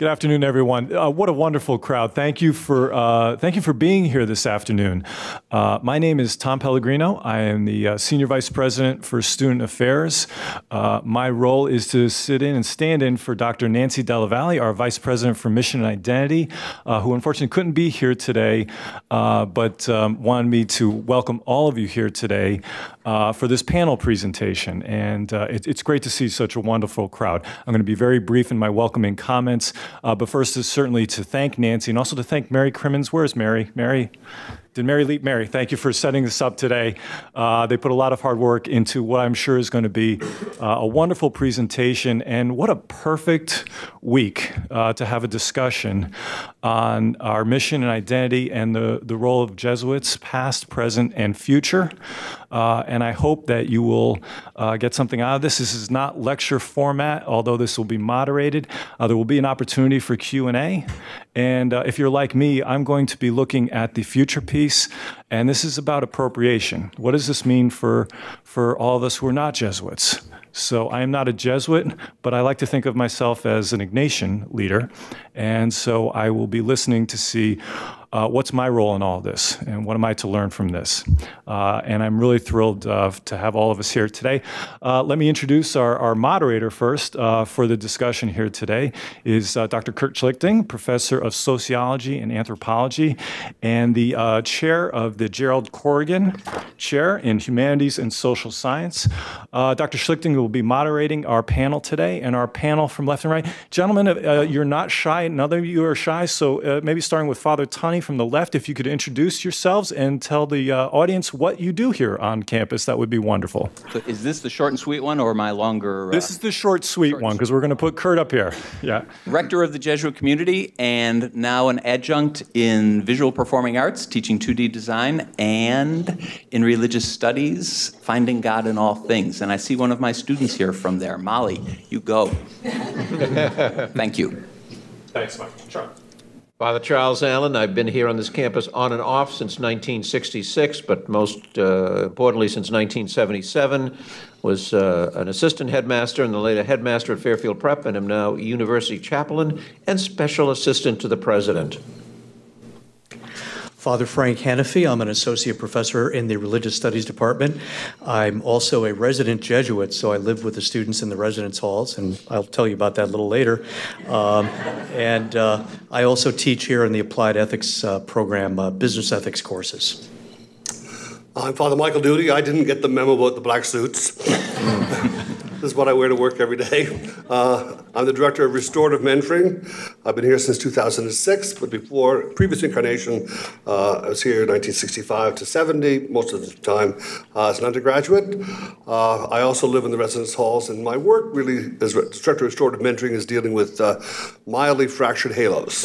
Good afternoon, everyone. What a wonderful crowd. Thank you for being here this afternoon. My name is Tom Pellegrino. I am the Senior Vice President for Student Affairs. My role is to sit in and stand in for Dr. Nancy Della Valle, our Vice President for Mission and Identity, who unfortunately couldn't be here today, but wanted me to welcome all of you here today for this panel presentation. And it's great to see such a wonderful crowd. I'm going to be very brief in my welcoming comments, but first is certainly to thank Nancy and also to thank Mary Crimmins. Where's Mary? Mary? Did Mary leave? Mary, thank you for setting this up today. They put a lot of hard work into what I'm sure is going to be a wonderful presentation, and what a perfect week to have a discussion on our mission and identity and the role of Jesuits, past, present, and future. And I hope that you will get something out of this. This is not lecture format, although this will be moderated. There will be an opportunity for Q&A. And if you're like me, I'm going to be looking at the future piece, and this is about appropriation. What does this mean for all of us who are not Jesuits? So I am not a Jesuit, but I like to think of myself as an Ignatian leader, and so I will be listening to see what's my role in all this, and what am I to learn from this? And I'm really thrilled to have all of us here today. Let me introduce our moderator first for the discussion here today is Dr. Kurt Schlichting, Professor of Sociology and Anthropology, and the Chair of the Gerald Corrigan Chair in Humanities and Social Science. Dr. Schlichting will be moderating our panel today, and our panel from left and right. Gentlemen, you're not shy, none of you are shy, so maybe starting with Father Tunney from the left, if you could introduce yourselves and tell the audience what you do here on campus, that would be wonderful. So is this the short and sweet one or my longer? This is the short, sweet one, because we're going to put Kurt up here. Yeah. Rector of the Jesuit Community and now an adjunct in visual performing arts, teaching 2D design, and in religious studies, finding God in all things. And I see one of my students here from there. Molly, you go. Thank you. Thanks, Mike. Charles. Father Charles Allen. I've been here on this campus on and off since 1966, but most importantly since 1977. Was an assistant headmaster and the later headmaster at Fairfield Prep, and am now university chaplain and special assistant to the president. Father Frank Hannafy. I'm an associate professor in the Religious Studies Department. I'm also a resident Jesuit, so I live with the students in the residence halls, and I'll tell you about that a little later. I also teach here in the Applied Ethics program, business ethics courses. I'm Father Michael Duty. I didn't get the memo about the black suits. This is what I wear to work every day. I'm the director of restorative mentoring. I've been here since 2006, but before, previous incarnation, I was here 1965 to 70, most of the time as an undergraduate. I also live in the residence halls, and my work really as director of restorative mentoring is dealing with mildly fractured halos.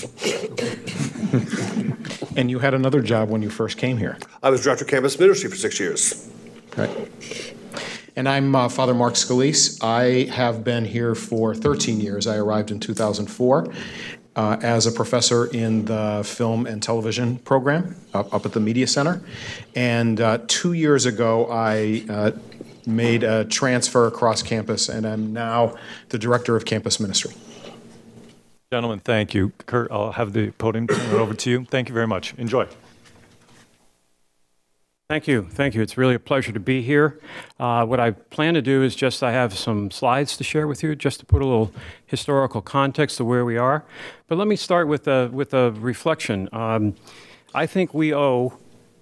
And you had another job when you first came here. I was director of campus ministry for 6 years. Right. And I'm Father Mark Scalise. I have been here for 13 years. I arrived in 2004 as a professor in the film and television program up at the Media Center. And 2 years ago, I made a transfer across campus, and I'm now the director of campus ministry. Gentlemen, thank you. Kurt, I'll have the podium turn it over to you. Thank you very much. Enjoy. Thank you. Thank you. It's really a pleasure to be here. What I plan to do is I have some slides to share with you, just to put a little historical context to where we are. But let me start with a reflection. I think we owe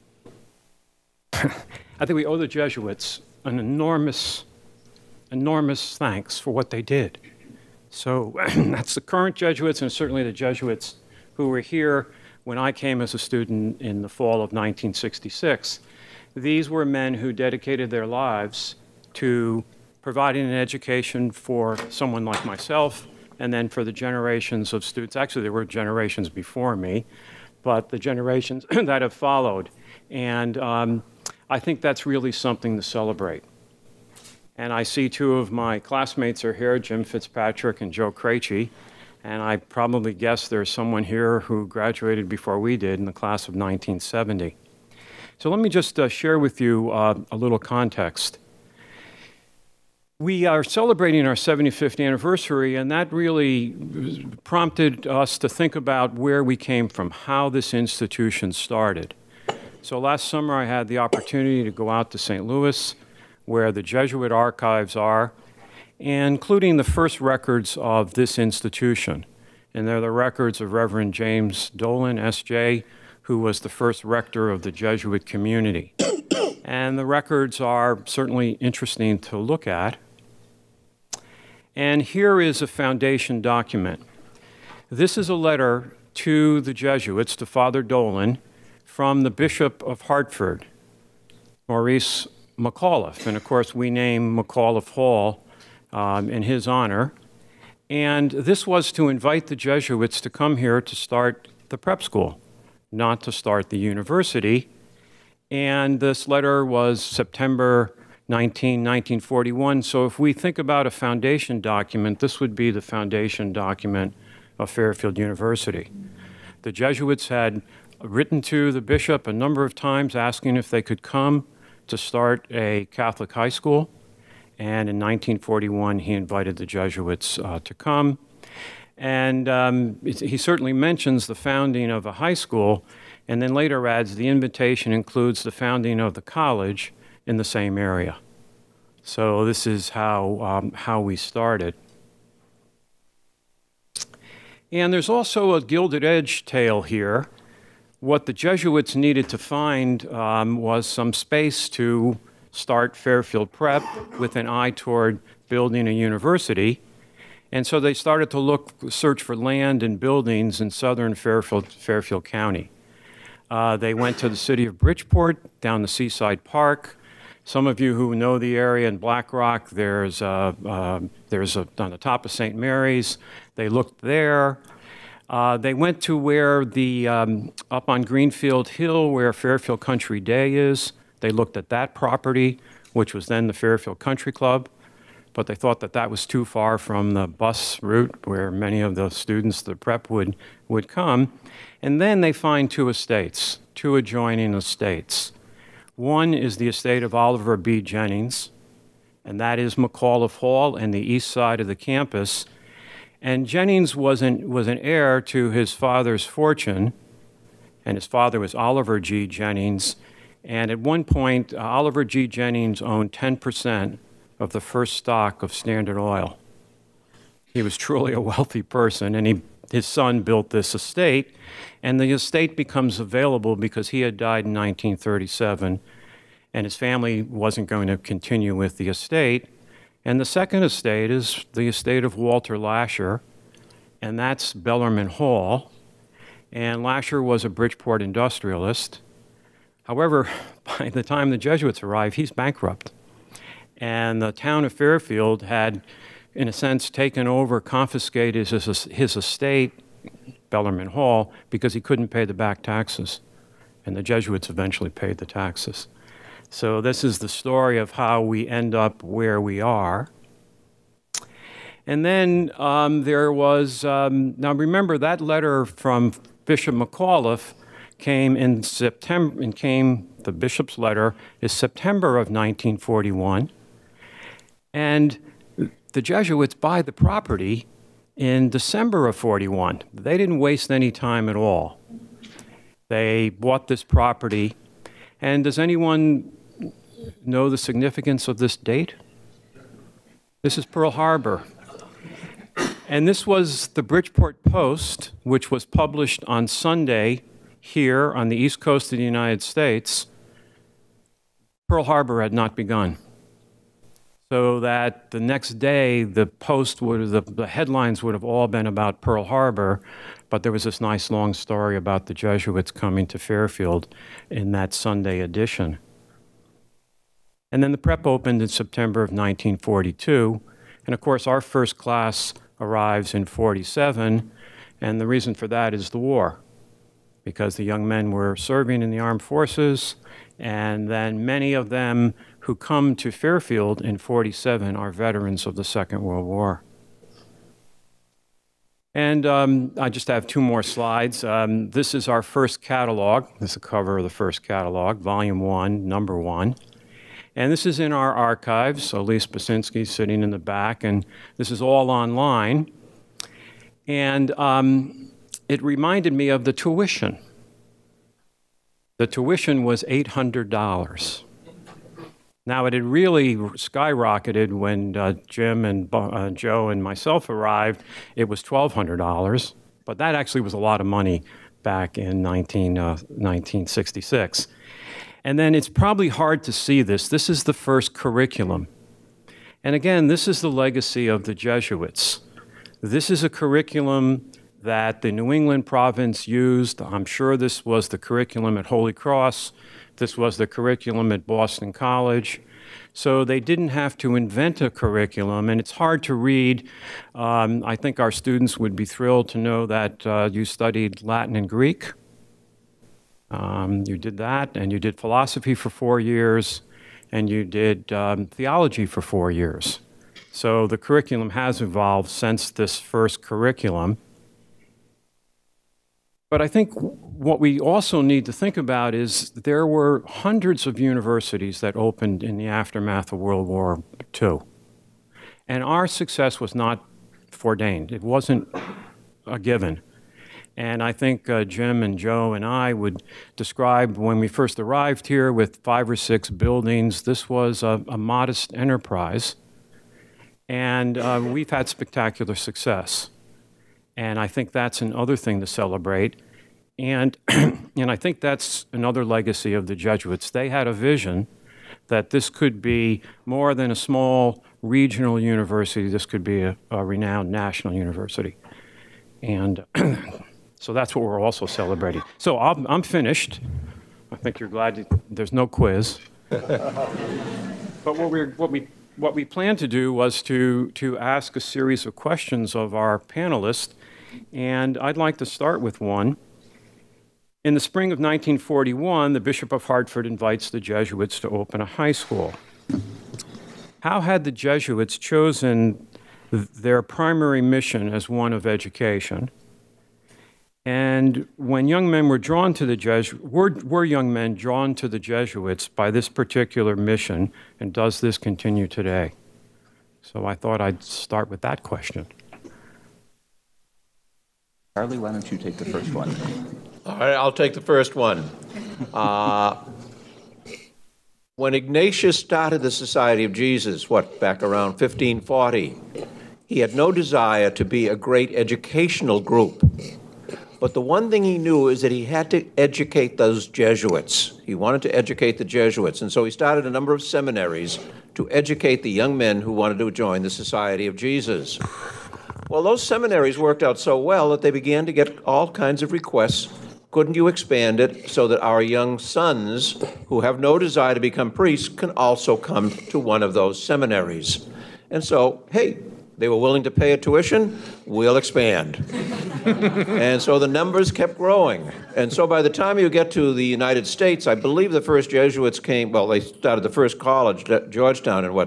the Jesuits an enormous thanks for what they did. So that's the current Jesuits, and certainly the Jesuits who were here when I came as a student in the fall of 1966. These were men who dedicated their lives to providing an education for someone like myself, and then for the generations of students. Actually, there were generations before me, but the generations that have followed. And I think that's really something to celebrate. And I see two of my classmates are here, Jim Fitzpatrick and Joe Krejci. And I probably guess there's someone here who graduated before we did in the class of 1970. So let me just share with you a little context. We are celebrating our 75th anniversary, and that really prompted us to think about where we came from, how this institution started. So last summer I had the opportunity to go out to St. Louis, where the Jesuit archives are, including the first records of this institution. And they're the records of Reverend James Dolan, S.J., who was the first rector of the Jesuit community. And the records are certainly interesting to look at. And here is a foundation document. This is a letter to the Jesuits, to Father Dolan, from the Bishop of Hartford, Maurice McAuliffe. And of course, we name McAuliffe Hall in his honor. And this was to invite the Jesuits to come here to start the prep school, not to start the university. And this letter was September 1941. So if we think about a foundation document, this would be the foundation document of Fairfield University. The Jesuits had written to the bishop a number of times asking if they could come to start a Catholic high school. And in 1941, he invited the Jesuits to come. And he certainly mentions the founding of a high school, and then later adds the invitation includes the founding of the college in the same area. So this is how we started. And there's also a Gilded Edge tale here. What the Jesuits needed to find was some space to start Fairfield Prep with an eye toward building a university. And so they started to search for land and buildings in southern Fairfield County. They went to the city of Bridgeport, down the Seaside Park. Some of you who know the area in Black Rock, there's on the top of St. Mary's. They looked there. They went to where up on Greenfield Hill, where Fairfield Country Day is. They looked at that property, which was then the Fairfield Country Club, but they thought that that was too far from the bus route where many of the students, the prep, would come. And then they find two estates, two adjoining estates. One is the estate of Oliver B. Jennings, and that is McAuliffe Hall and the east side of the campus. And Jennings was an heir to his father's fortune, and his father was Oliver G. Jennings. And at one point, Oliver G. Jennings owned 10% of the first stock of Standard Oil. He was truly a wealthy person, and his son built this estate, and the estate becomes available because he had died in 1937, and his family wasn't going to continue with the estate. And the second estate is the estate of Walter Lasher, and that's Bellarmine Hall. And Lasher was a Bridgeport industrialist. However, by the time the Jesuits arrived, he's bankrupt. And the town of Fairfield had, in a sense, taken over, confiscated his estate, Bellarmine Hall, because he couldn't pay the back taxes. And the Jesuits eventually paid the taxes. So this is the story of how we end up where we are. And then there was, now remember that letter from Bishop McAuliffe came in September, the bishop's letter is September of 1941. And the Jesuits buy the property in December of 41. They didn't waste any time at all. They bought this property. And does anyone know the significance of this date? This is Pearl Harbor. And this was the Bridgeport Post, which was published on Sunday here on the east coast of the United States. Pearl Harbor had not begun. So that the next day, the headlines would have all been about Pearl Harbor, but there was this nice long story about the Jesuits coming to Fairfield in that Sunday edition. And then the prep opened in September of 1942, and of course our first class arrives in 47, and the reason for that is the war, because the young men were serving in the armed forces, and then many of them who come to Fairfield in 47 are veterans of the Second World War. And I just have two more slides. This is our first catalog. This is the cover of the first catalog, Volume 1, Number 1. And this is in our archives. Elise Basinski's sitting in the back, and this is all online. And it reminded me of the tuition. The tuition was $800. Now, it had really skyrocketed when Jim and Joe and myself arrived. It was $1,200, but that actually was a lot of money back in 1966. And then it's probably hard to see this. This is the first curriculum. And again, this is the legacy of the Jesuits. This is a curriculum that the New England province used. I'm sure this was the curriculum at Holy Cross. This was the curriculum at Boston College. So they didn't have to invent a curriculum, and it's hard to read. I think our students would be thrilled to know that you studied Latin and Greek. You did that, and you did philosophy for 4 years, and you did theology for 4 years. So the curriculum has evolved since this first curriculum. But I think what we also need to think about is there were hundreds of universities that opened in the aftermath of World War II. And our success was not foreordained. It wasn't a given. And I think Jim and Joe and I would describe when we first arrived here with 5 or 6 buildings, this was a modest enterprise. And we've had spectacular success. And I think that's another thing to celebrate. And I think that's another legacy of the Jesuits. They had a vision that this could be more than a small regional university. This could be a renowned national university. And so that's what we're also celebrating. So I'm finished. I think you're glad there's no quiz. But what we planned to do was to ask a series of questions of our panelists. And I'd like to start with one. In the spring of 1941, the Bishop of Hartford invites the Jesuits to open a high school. How had the Jesuits chosen their primary mission as one of education? And when young men were drawn to the Jesuits, were young men drawn to the Jesuits by this particular mission, and does this continue today? So I thought I'd start with that question. Charlie, why don't you take the first one? All right, I'll take the first one. When Ignatius started the Society of Jesus, back around 1540, he had no desire to be a great educational group. But the one thing he knew is that he had to educate those Jesuits. He wanted to educate the Jesuits, and so he started a number of seminaries to educate the young men who wanted to join the Society of Jesus. Well, those seminaries worked out so well that they began to get all kinds of requests. Couldn't you expand it so that our young sons, who have no desire to become priests, can also come to one of those seminaries? And so, hey, they were willing to pay a tuition, we'll expand. And so the numbers kept growing. And so by the time you get to the United States, I believe the first Jesuits came, well, they started the first college at Georgetown in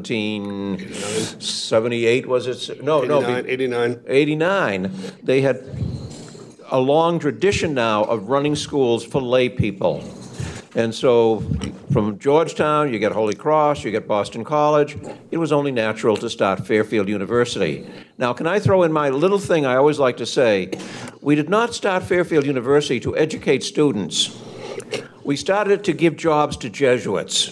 1778, was it? No, 89. 89. They had a long tradition now of running schools for lay people. And so from Georgetown, you get Holy Cross, you get Boston College. It was only natural to start Fairfield University. Now, can I throw in my little thing I always like to say? We did not start Fairfield University to educate students. We started it to give jobs to Jesuits.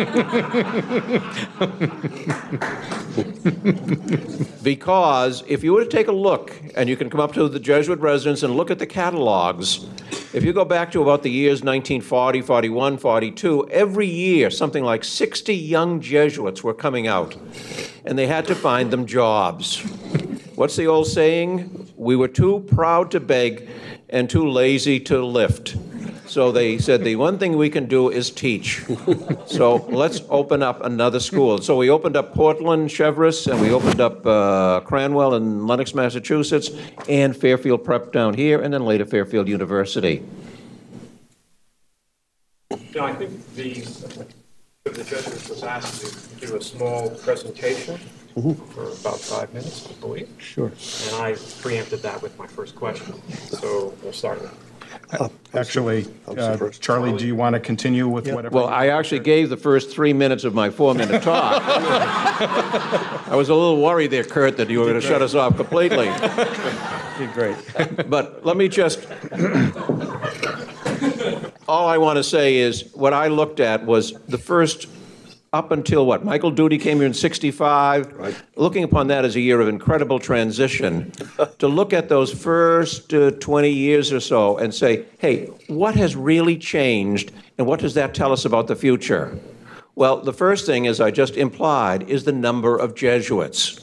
Because if you were to take a look, and you can come up to the Jesuit residence and look at the catalogs, if you go back to about the years 1940, 41, 42, every year something like 60 young Jesuits were coming out, and they had to find them jobs. What's the old saying? We were too proud to beg and too lazy to lift. So they said, the one thing we can do is teach. So let's open up another school. So we opened up Portland, Cheverus, and we opened up Cranwell in Lenox, Massachusetts, and Fairfield Prep down here, and then later Fairfield University. I think the Jesuits was asked to do a small presentation. for about 5 minutes, I believe. Sure. And I preempted that with my first question. So we'll start with Actually, Charlie, do you want to continue with whatever? Well, I actually gave the first 3 minutes of my 4-minute talk. I was a little worried there, Kurt, that you were going to shut us off completely. You're great. But let me just, all I want to say is what I looked at was the first, up until what, Michael Duty came here in 65, right. Looking upon that as a year of incredible transition, to look at those first 20 years or so and say, hey, what has really changed and what does that tell us about the future? Well, the first thing, as I just implied, is the number of Jesuits.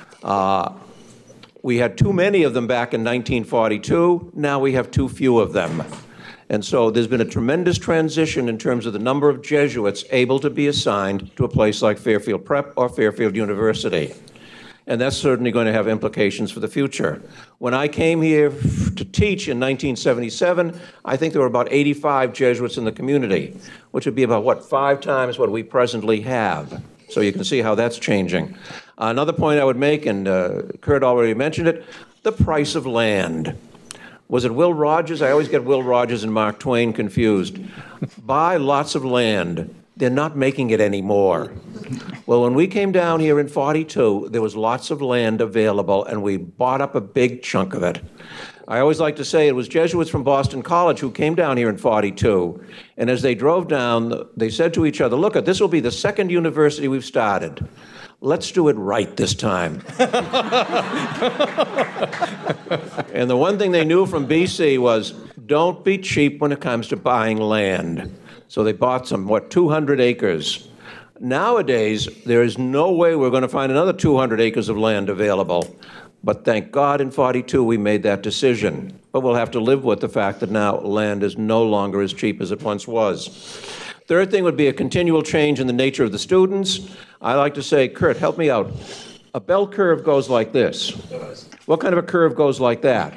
We had too many of them back in 1942. Now we have too few of them. And so there's been a tremendous transition in terms of the number of Jesuits able to be assigned to a place like Fairfield Prep or Fairfield University. And that's certainly going to have implications for the future. When I came here to teach in 1977, I think there were about 85 Jesuits in the community, which would be about, what, 5 times what we presently have. So you can see how that's changing. Another point I would make, and Kurt already mentioned it, the price of land. Was it Will Rogers? I always get Will Rogers and Mark Twain confused. Buy lots of land. They're not making it anymore. Well, when we came down here in 42, there was lots of land available, and we bought up a big chunk of it. I always like to say it was Jesuits from Boston College who came down here in 42, and as they drove down, they said to each other, look, this will be the second university we've started. Let's do it right this time. And the one thing they knew from BC was, don't be cheap when it comes to buying land. So they bought some, 200 acres. Nowadays, there is no way we're going to find another 200 acres of land available. But thank God in 42 we made that decision. But we'll have to live with the fact that now land is no longer as cheap as it once was. Third thing would be a continual change in the nature of the students. I like to say, Kurt, help me out. A bell curve goes like this. What kind of a curve goes like that?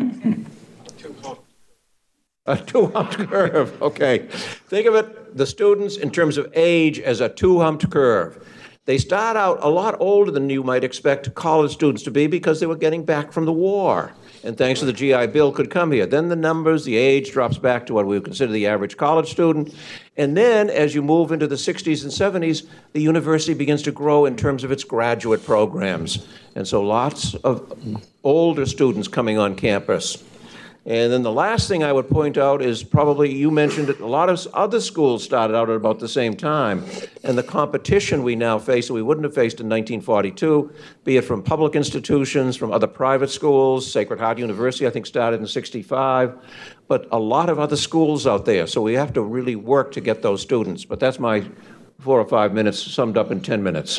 A two-humped curve, okay. Think of it, the students, in terms of age, as a two-humped curve. They start out a lot older than you might expect college students to be because they were getting back from the war. And thanks to the GI Bill could come here. Then the numbers, the age drops back to what we would consider the average college student. And then as you move into the 60s and 70s, the university begins to grow in terms of its graduate programs. And so lots of older students coming on campus. And then the last thing I would point out is probably, you mentioned it, a lot of other schools started out at about the same time. And the competition we now face that we wouldn't have faced in 1942, be it from public institutions, from other private schools, Sacred Heart University I think started in '65, but a lot of other schools out there. So we have to really work to get those students. But that's my 4 or 5 minutes summed up in 10 minutes.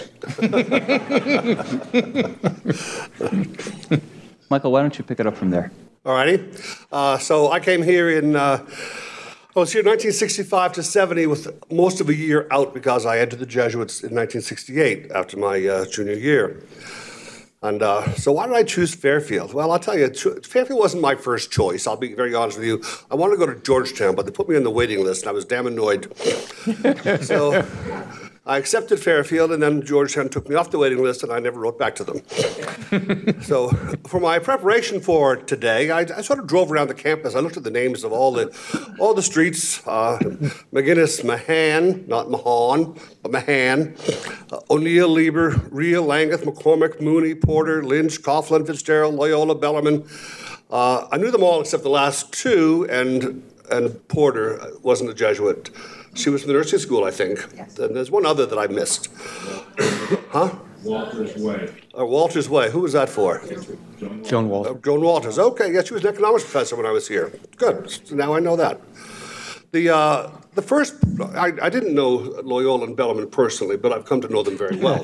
Michael, why don't you pick it up from there? All righty. So I came here I was here 1965 to 70 with most of a year out because I entered the Jesuits in 1968 after my junior year. And so why did I choose Fairfield? Well, I'll tell you, Fairfield wasn't my first choice. I'll be very honest with you. I wanted to go to Georgetown, but they put me on the waiting list, and I was damn annoyed. So I accepted Fairfield, and then Georgetown took me off the waiting list, and I never wrote back to them. So for my preparation for today, I sort of drove around the campus. I looked at the names of all the streets, McGinnis, Mahan, not Mahan, but Mahan, O'Neill, Lieber, Reel, Langeth, McCormick, Mooney, Porter, Lynch, Coughlin, Fitzgerald, Loyola, Bellarmine. I knew them all except the last two, and Porter wasn't a Jesuit. She was from the nursing school, I think. Yes. And there's one other that I missed. Huh? Walter's Way. Walter's Way. Who was that for? Joan Walters. Joan Walters. Okay, yeah, she was an economics professor when I was here. Good. So now I know that. The first, I didn't know Loyola and Bellarmine personally, but I've come to know them very well.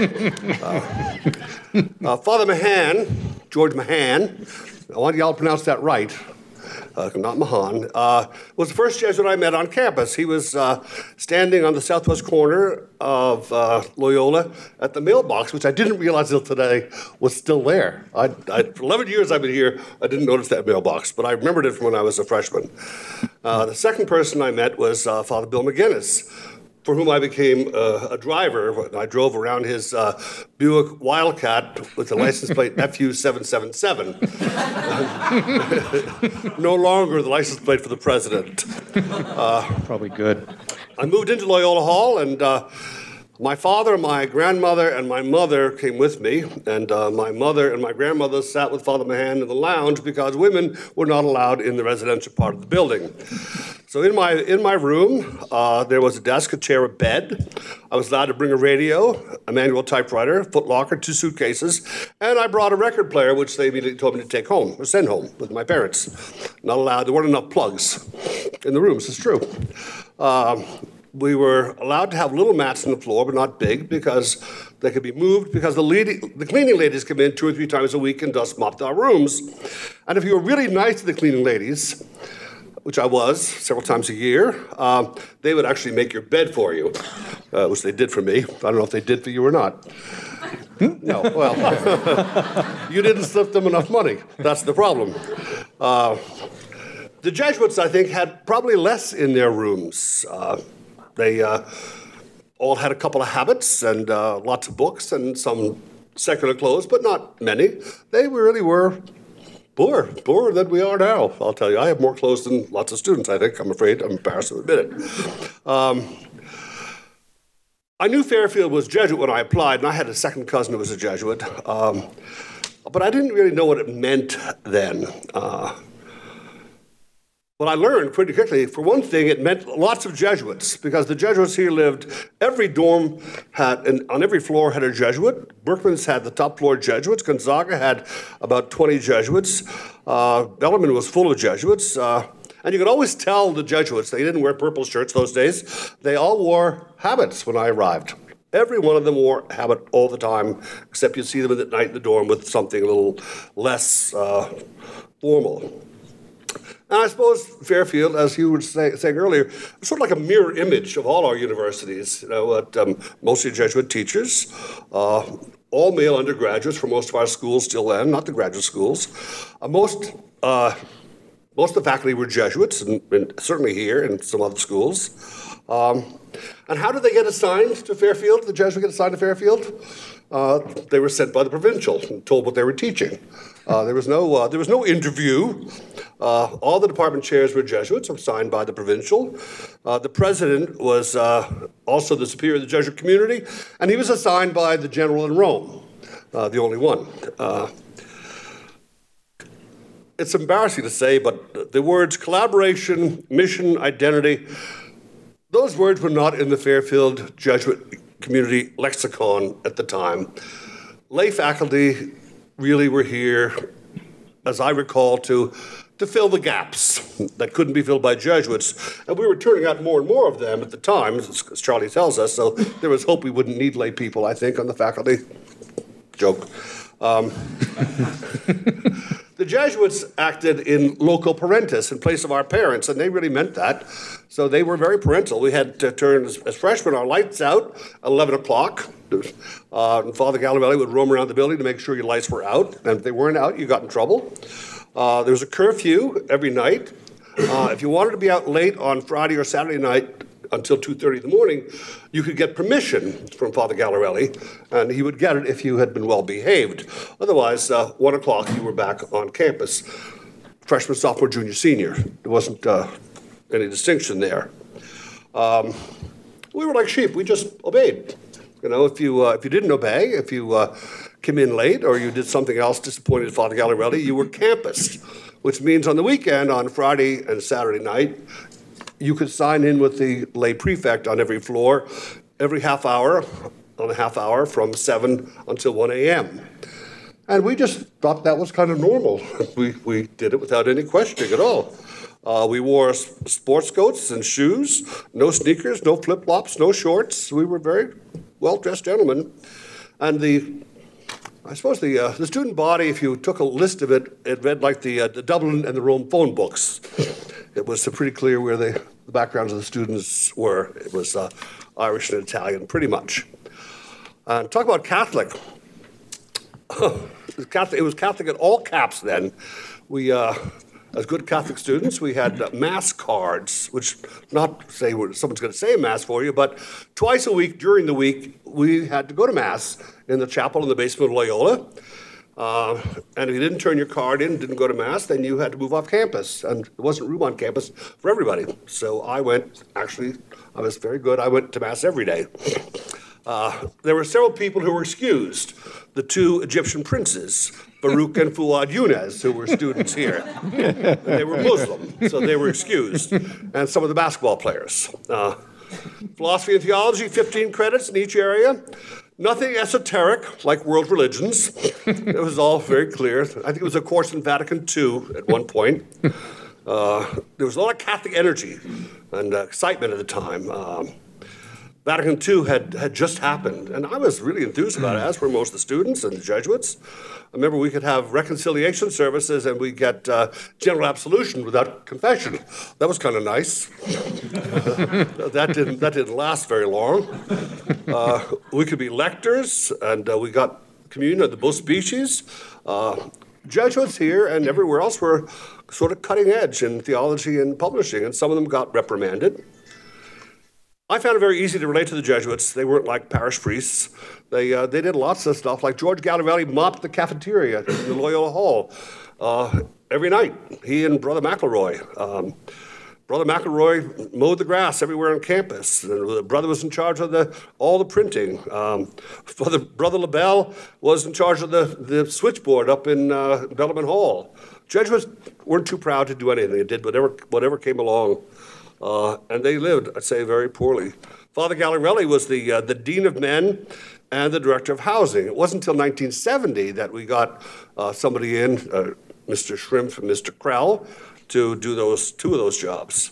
Father Mahan, George Mahan, I want y'all to pronounce that right. Not Mahan, was the first Jesuit I met on campus. He was standing on the southwest corner of Loyola at the mailbox, which I didn't realize until today was still there. For 11 years I've been here, I didn't notice that mailbox, but I remembered it from when I was a freshman. The second person I met was Father Bill McGinnis, for whom I became a driver. I drove around his Buick Wildcat with the license plate FU777. No longer the license plate for the president. Probably good. I moved into Loyola Hall, and my father, my grandmother, and my mother came with me, and my mother and my grandmother sat with Father Mahan in the lounge because women were not allowed in the residential part of the building. So in my room, there was a desk, a chair, a bed. I was allowed to bring a radio, a manual typewriter, a footlocker, 2 suitcases, and I brought a record player, which they immediately told me to take home, or send home with my parents. Not allowed, there weren't enough plugs in the rooms, it's true. We were allowed to have little mats on the floor, but not big, because they could be moved, because the cleaning ladies come in 2 or 3 times a week and dust mopped our rooms. And if you were really nice to the cleaning ladies, which I was several times a year, they would actually make your bed for you, which they did for me. I don't know if they did for you or not. No, well, you didn't slip them enough money. That's the problem. The Jesuits, I think, had probably less in their rooms. They all had a couple of habits and lots of books and some secular clothes, but not many. They really were poorer than we are now, I'll tell you. I have more clothes than lots of students, I think. I'm afraid. I'm embarrassed to admit it. I knew Fairfield was Jesuit when I applied, and I had a second cousin who was a Jesuit. But I didn't really know what it meant then. What I learned pretty quickly, for one thing, it meant lots of Jesuits, because the Jesuits here lived. Every dorm had, and on every floor had a Jesuit. Berkman's had the top floor Jesuits. Gonzaga had about 20 Jesuits. Bellarmine was full of Jesuits. And you could always tell the Jesuits, they didn't wear purple shirts those days. They all wore habits when I arrived. Every one of them wore a habit all the time, except you'd see them at night in the dorm with something a little less formal. And I suppose Fairfield, as you were saying earlier, is sort of like a mirror image of all our universities. You know, mostly Jesuit teachers, all male undergraduates for most of our schools still then, not the graduate schools. Most of the faculty were Jesuits, and certainly here and some other schools. And how did they get assigned to Fairfield? The Jesuits get assigned to Fairfield? They were sent by the provincial and told what they were teaching. There was no interview. All the department chairs were Jesuits, assigned by the provincial. The president was also the superior of the Jesuit community, and he was assigned by the general in Rome, the only one. It's embarrassing to say, but the words collaboration, mission, identity, those words were not in the Fairfield Jesuit community lexicon at the time. Lay faculty really were here, as I recall, to fill the gaps that couldn't be filled by Jesuits. And we were turning out more and more of them at the time, as Charlie tells us, so there was hope we wouldn't need lay people, I think, on the faculty. Joke. The Jesuits acted in loco parentis, in place of our parents, and they really meant that. So they were very parental. We had to turn, as freshmen, our lights out at 11 o'clock. And Father Gallarelli would roam around the building to make sure your lights were out. And if they weren't out, you got in trouble. There was a curfew every night. If you wanted to be out late on Friday or Saturday night until 2:30 in the morning, you could get permission from Father Gallarelli, and he would get it if you had been well behaved. Otherwise, 1 o'clock, you were back on campus. Freshman, sophomore, junior, senior. There wasn't any distinction there. We were like sheep. We just obeyed. You know, if you didn't obey, if you came in late or you did something else disappointed Father Gallarelli, you were campused, which means on the weekend, on Friday and Saturday night, you could sign in with the lay prefect on every floor every half hour, on a half hour from 7 until 1 a.m. And we just thought that was kind of normal. We did it without any questioning at all. We wore sports coats and shoes, no sneakers, no flip-flops, no shorts. We were very well-dressed gentlemen. And I suppose the student body, if you took a list of it, it read like the Dublin and the Rome phone books. It was pretty clear where the backgrounds of the students were. It was Irish and Italian, pretty much. And talk about Catholic. It was Catholic in all caps then. We as good Catholic students, we had Mass cards, which not say someone's going to say Mass for you, but twice a week during the week, we had to go to Mass in the chapel in the basement of Loyola. And if you didn't turn your card in, didn't go to Mass, then you had to move off campus. And there wasn't room on campus for everybody. So I was very good. I went to Mass every day. There were several people who were excused. The two Egyptian princes, Baruch and Fuad Yunus, who were students here. They were Muslim, so they were excused. And some of the basketball players. Philosophy and theology, 15 credits in each area. Nothing esoteric like world religions. It was all very clear. I think it was a course in Vatican II at one point. There was a lot of Catholic energy and excitement at the time. Vatican II had just happened, and I was really enthused about it, as were most of the students and the Jesuits. I remember we could have reconciliation services and we'd get general absolution without confession. That was kind of nice. That didn't last very long. We could be lectors, and we got communion of the both species. Jesuits here and everywhere else were sort of cutting edge in theology and publishing, and some of them got reprimanded. I found it very easy to relate to the Jesuits. They weren't like parish priests. They did lots of stuff, like George Gallivelli mopped the cafeteria in the Loyola Hall every night, he and Brother McElroy. Brother McElroy mowed the grass everywhere on campus. The brother was in charge of all the printing. Brother LaBelle was in charge of the switchboard up in Bellman Hall. Jesuits weren't too proud to do anything. They did whatever came along. And they lived, I'd say, very poorly. Father Gallivelli was the Dean of Men and the Director of Housing. It wasn't until 1970 that we got somebody in, Mr. Shrimp and Mr. Krell, to do two of those jobs.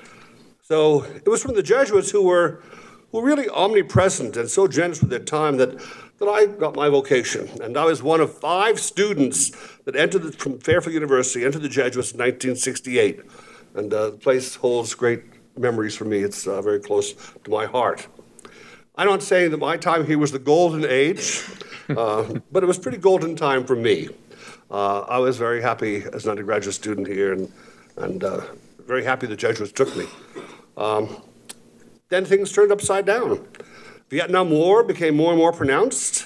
So it was from the Jesuits who were really omnipresent and so generous with their time that I got my vocation. And I was one of 5 students that entered from Fairfield University, entered the Jesuits in 1968. And the place holds great memories for me. It's very close to my heart. I'm not saying that my time here was the golden age, but it was a pretty golden time for me. I was very happy as an undergraduate student here and very happy the Jesuits took me. Then things turned upside down. Vietnam War became more and more pronounced.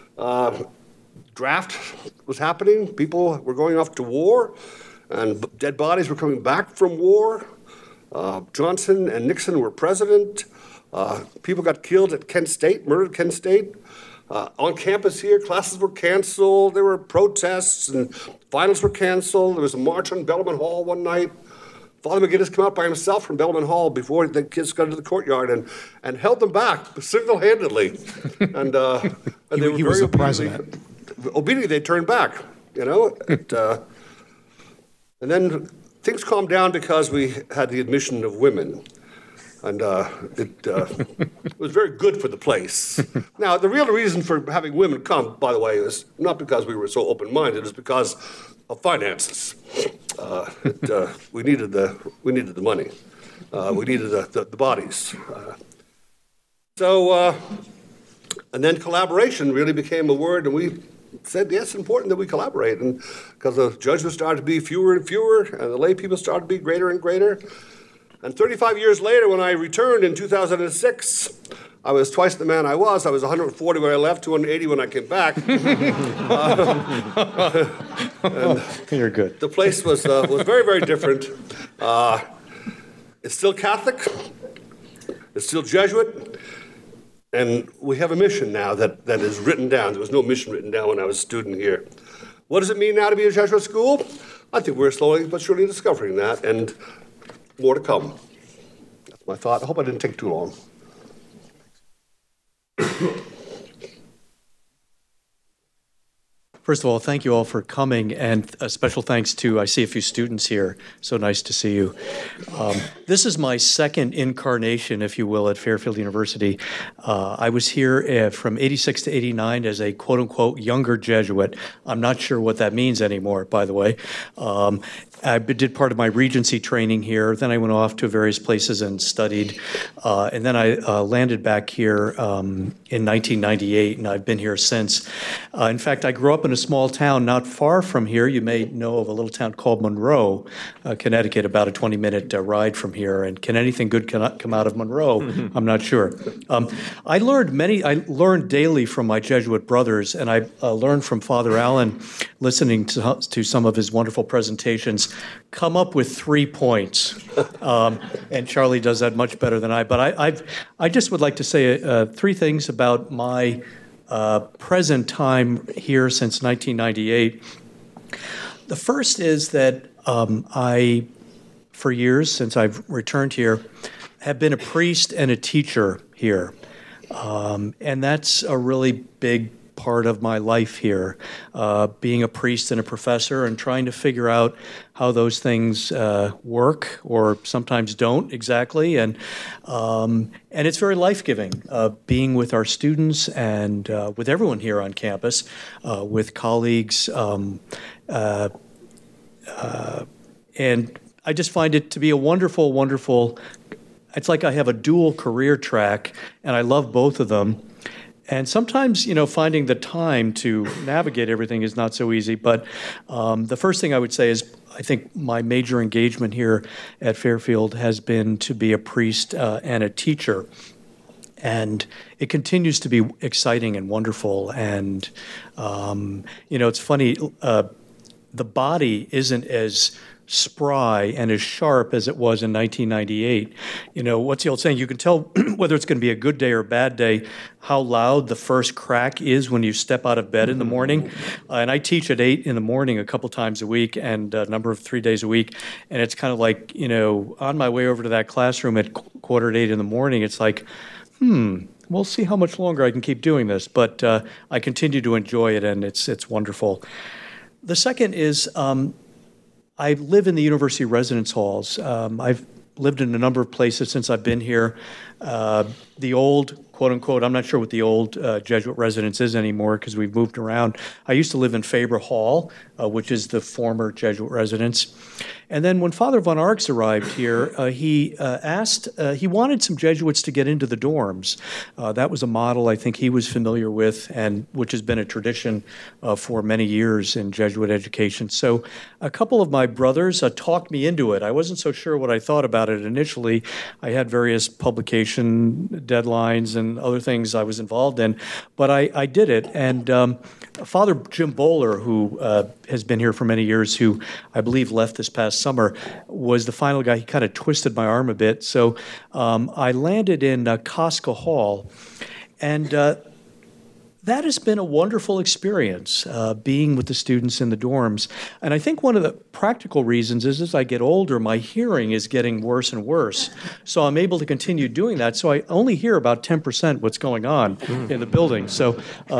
Draft was happening. People were going off to war. And dead bodies were coming back from war. Johnson and Nixon were president. People got killed at Kent State, murdered at Kent State. On campus here, classes were canceled. There were protests and finals were canceled. There was a march on Bellman Hall one night. Father McGinnis came out by himself from Bellman Hall before the kids got into the courtyard and held them back single-handedly. And they were he was the president. Obediently, they turned back, you know. And then things calmed down because we had the admission of women. And it was very good for the place. Now, the real reason for having women come, by the way, is not because we were so open-minded, it's because of finances. We needed the money. We needed the bodies. And then collaboration really became a word, and we said, yes, it's important that we collaborate. And because the Jesuits started to be fewer and fewer, and the lay people started to be greater and greater. And 35 years later, when I returned in 2006, I was twice the man I was. I was 140 when I left, 280 when I came back. You're good. The place was very, very different. It's still Catholic. It's still Jesuit. And we have a mission now that is written down. There was no mission written down when I was a student here. What does it mean now to be a Jesuit school? I think we're slowly but surely discovering that, and more to come. That's my thought. I hope I didn't take too long. First of all, thank you all for coming, and a special thanks to, I see a few students here, so nice to see you. This is my second incarnation, if you will, at Fairfield University. I was here from 86 to 89 as a quote-unquote younger Jesuit. I'm not sure what that means anymore, by the way. I did part of my Regency training here, then I went off to various places and studied, and then I landed back here in 1998, and I've been here since. In fact, I grew up in a small town not far from here. You may know of a little town called Monroe, Connecticut, about a 20-minute ride from here. And can anything good come out of Monroe? I'm not sure. I learned daily from my Jesuit brothers, and I learned from Father Allen, listening to some of his wonderful presentations, come up with 3 points. And Charlie does that much better than I. But I just would like to say 3 things about my present time here since 1998. The first is that I, for years since I've returned here, have been a priest and a teacher here. And that's a really big part of my life here, being a priest and a professor and trying to figure out how those things work or sometimes don't exactly. And it's very life-giving, being with our students and with everyone here on campus, with colleagues. And I just find it to be a wonderful, wonderful, it's like I have a dual career track, and I love both of them. And sometimes, finding the time to navigate everything is not so easy. But the first thing I would say is I think my major engagement here at Fairfield has been to be a priest and a teacher. And it continues to be exciting and wonderful. And, it's funny, the body isn't as spry and as sharp as it was in 1998. What's the old saying? You can tell whether it's going to be a good day or a bad day, how loud the first crack is when you step out of bed in the morning. And I teach at 8 in the morning a couple times a week and a number of 3 days a week. And it's kind of like, on my way over to that classroom at 7:45 in the morning, it's like, we'll see how much longer I can keep doing this. But I continue to enjoy it, and it's wonderful. The second is I live in the university residence halls. I've lived in a number of places since I've been here. The old, quote unquote, I'm not sure what the old Jesuit residence is anymore because we've moved around. I used to live in Faber Hall, which is the former Jesuit residence. And then when Father Von Arx arrived here, he wanted some Jesuits to get into the dorms. That was a model I think he was familiar with, and which has been a tradition for many years in Jesuit education. So a couple of my brothers talked me into it. I wasn't so sure what I thought about it initially. I had various publication deadlines and other things I was involved in, but I did it. And Father Jim Bowler, who has been here for many years, who I believe left this past summer, was the final guy. He kind of twisted my arm a bit. So I landed in Cosca Hall, and that has been a wonderful experience, being with the students in the dorms. And I think one of the practical reasons is as I get older, my hearing is getting worse and worse. So I'm able to continue doing that. So I only hear about 10% what's going on in the building. So,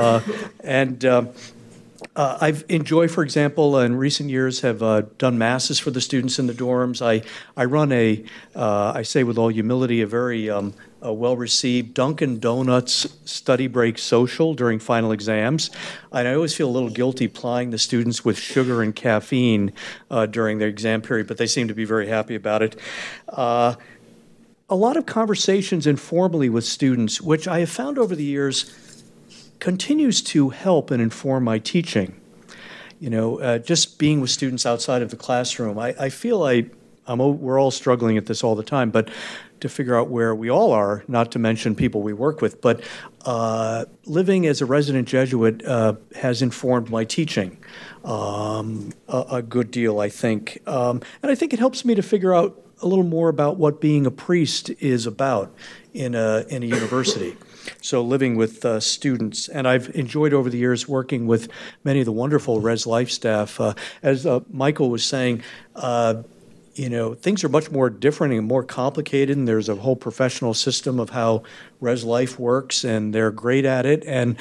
I've enjoyed, for example, in recent years, have done masses for the students in the dorms. I run I say with all humility, a very well-received Dunkin' Donuts study break social during final exams. And I always feel a little guilty plying the students with sugar and caffeine during their exam period, but they seem to be very happy about it. A lot of conversations informally with students, which I have found over the years continues to help and inform my teaching. Just being with students outside of the classroom, I feel we're all struggling at this all the time, but to figure out where we all are, not to mention people we work with, but living as a resident Jesuit has informed my teaching a good deal, I think. And I think it helps me to figure out a little more about what being a priest is about in a university. So living with students, and I've enjoyed over the years working with many of the wonderful Res Life staff. As Michael was saying, things are much more different and more complicated, and there's a whole professional system of how Res Life works, and they're great at it. And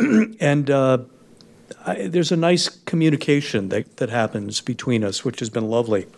there's a nice communication that happens between us, which has been lovely.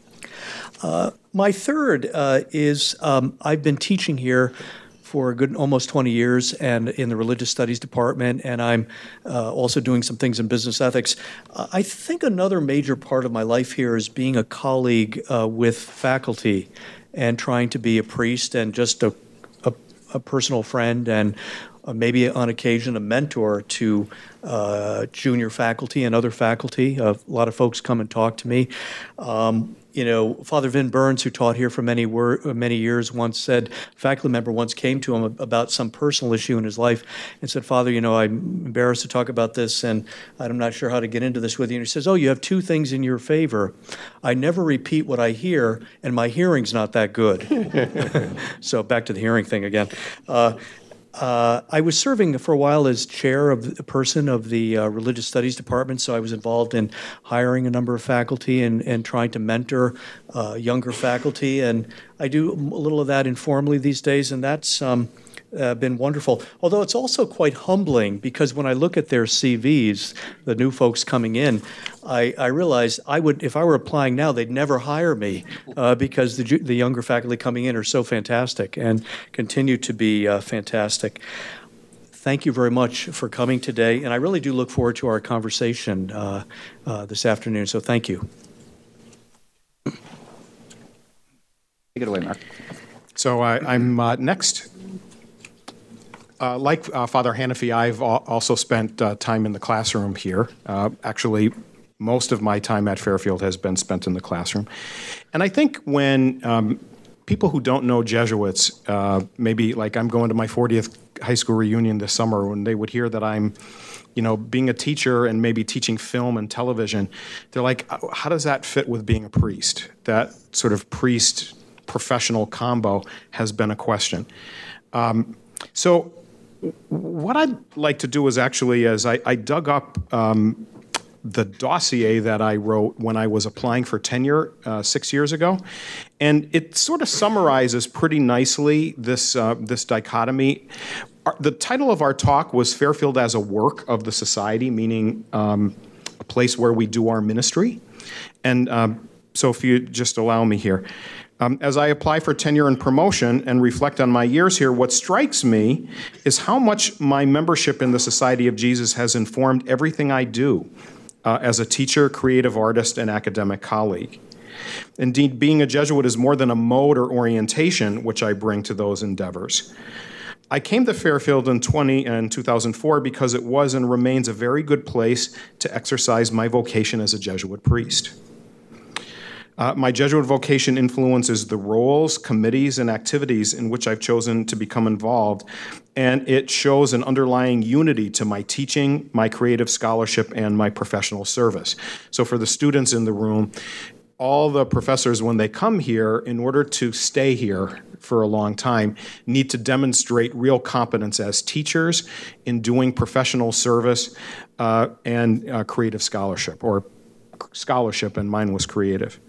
My third is I've been teaching here for a good almost 20 years and in the religious studies department, and I'm also doing some things in business ethics. I think another major part of my life here is being a colleague with faculty and trying to be a priest and just a personal friend and maybe on occasion a mentor to junior faculty and other faculty. A lot of folks come and talk to me. Father Vin Burns, who taught here for many years, once said, a faculty member once came to him about some personal issue in his life and said, Father, I'm embarrassed to talk about this and I'm not sure how to get into this with you. And he says, oh, you have two things in your favor. I never repeat what I hear and my hearing's not that good. So back to the hearing thing again. I was serving for a while as chair of the religious studies department, so I was involved in hiring a number of faculty and trying to mentor younger faculty, and I do a little of that informally these days, and that's been wonderful. Although it's also quite humbling, because when I look at their CVs, the new folks coming in, I realize if I were applying now, they'd never hire me because the younger faculty coming in are so fantastic and continue to be fantastic. Thank you very much for coming today, and I really do look forward to our conversation this afternoon, so thank you. Take it away, Mark. So I'm next. Like Father Hanafi, I've also spent time in the classroom here. Actually, most of my time at Fairfield has been spent in the classroom. And I think when people who don't know Jesuits, maybe like I'm going to my 40th high school reunion this summer, when they would hear that I'm, being a teacher and maybe teaching film and television, they're like, how does that fit with being a priest? That sort of priest-professional combo has been a question. So what I'd like to do is actually, I dug up the dossier that I wrote when I was applying for tenure 6 years ago, and it sort of summarizes pretty nicely this dichotomy. The title of our talk was Fairfield as a Work of the Society, meaning a place where we do our ministry. And so if you just allow me here. As I apply for tenure and promotion and reflect on my years here, what strikes me is how much my membership in the Society of Jesus has informed everything I do as a teacher, creative artist, and academic colleague. Indeed, being a Jesuit is more than a mode or orientation which I bring to those endeavors. I came to Fairfield in 2004 because it was and remains a very good place to exercise my vocation as a Jesuit priest. My Jesuit vocation influences the roles, committees, and activities in which I've chosen to become involved, and it shows an underlying unity to my teaching, my creative scholarship, and my professional service. So for the students in the room, all the professors, when they come here, in order to stay here for a long time, need to demonstrate real competence as teachers in doing professional service and creative scholarship, and mine was creative.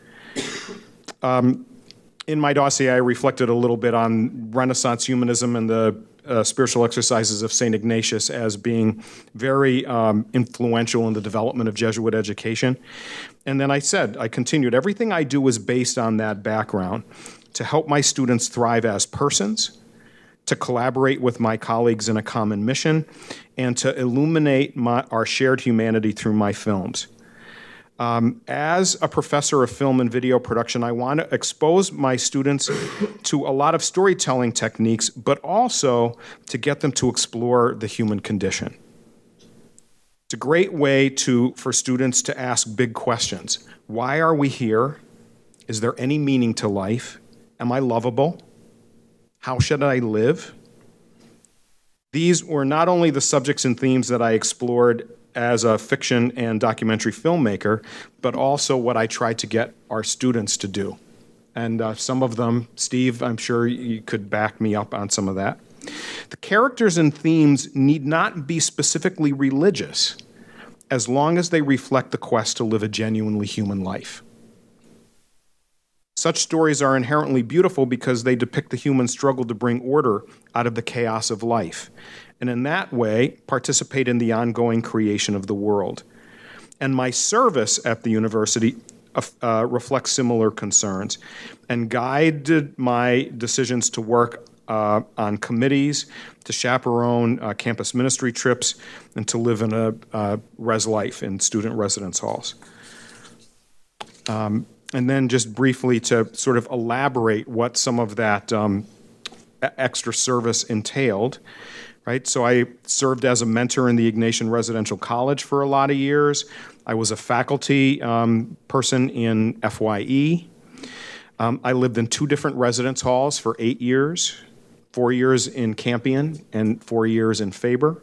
In my dossier, I reflected a little bit on Renaissance humanism and the spiritual exercises of St. Ignatius as being very influential in the development of Jesuit education. And then I continued, everything I do is based on that background to help my students thrive as persons, to collaborate with my colleagues in a common mission, and to illuminate our shared humanity through my films. As a professor of film and video production, I want to expose my students to a lot of storytelling techniques, but also to get them to explore the human condition. It's a great way for students to ask big questions. Why are we here? Is there any meaning to life? Am I lovable? How should I live? These were not only the subjects and themes that I explored as a fiction and documentary filmmaker, but also what I tried to get our students to do. And some of them, Steve, I'm sure you could back me up on some of that. The characters and themes need not be specifically religious, as long as they reflect the quest to live a genuinely human life. Such stories are inherently beautiful because they depict the human struggle to bring order out of the chaos of life, and in that way, participate in the ongoing creation of the world. And my service at the university reflects similar concerns and guided my decisions to work on committees, to chaperone campus ministry trips, and to live in a res life in student residence halls. And then just briefly to sort of elaborate what some of that extra service entailed. right? So I served as a mentor in the Ignatian Residential College for a lot of years. I was a faculty person in FYE. I lived in 2 different residence halls for 8 years, 4 years in Campion and 4 years in Faber.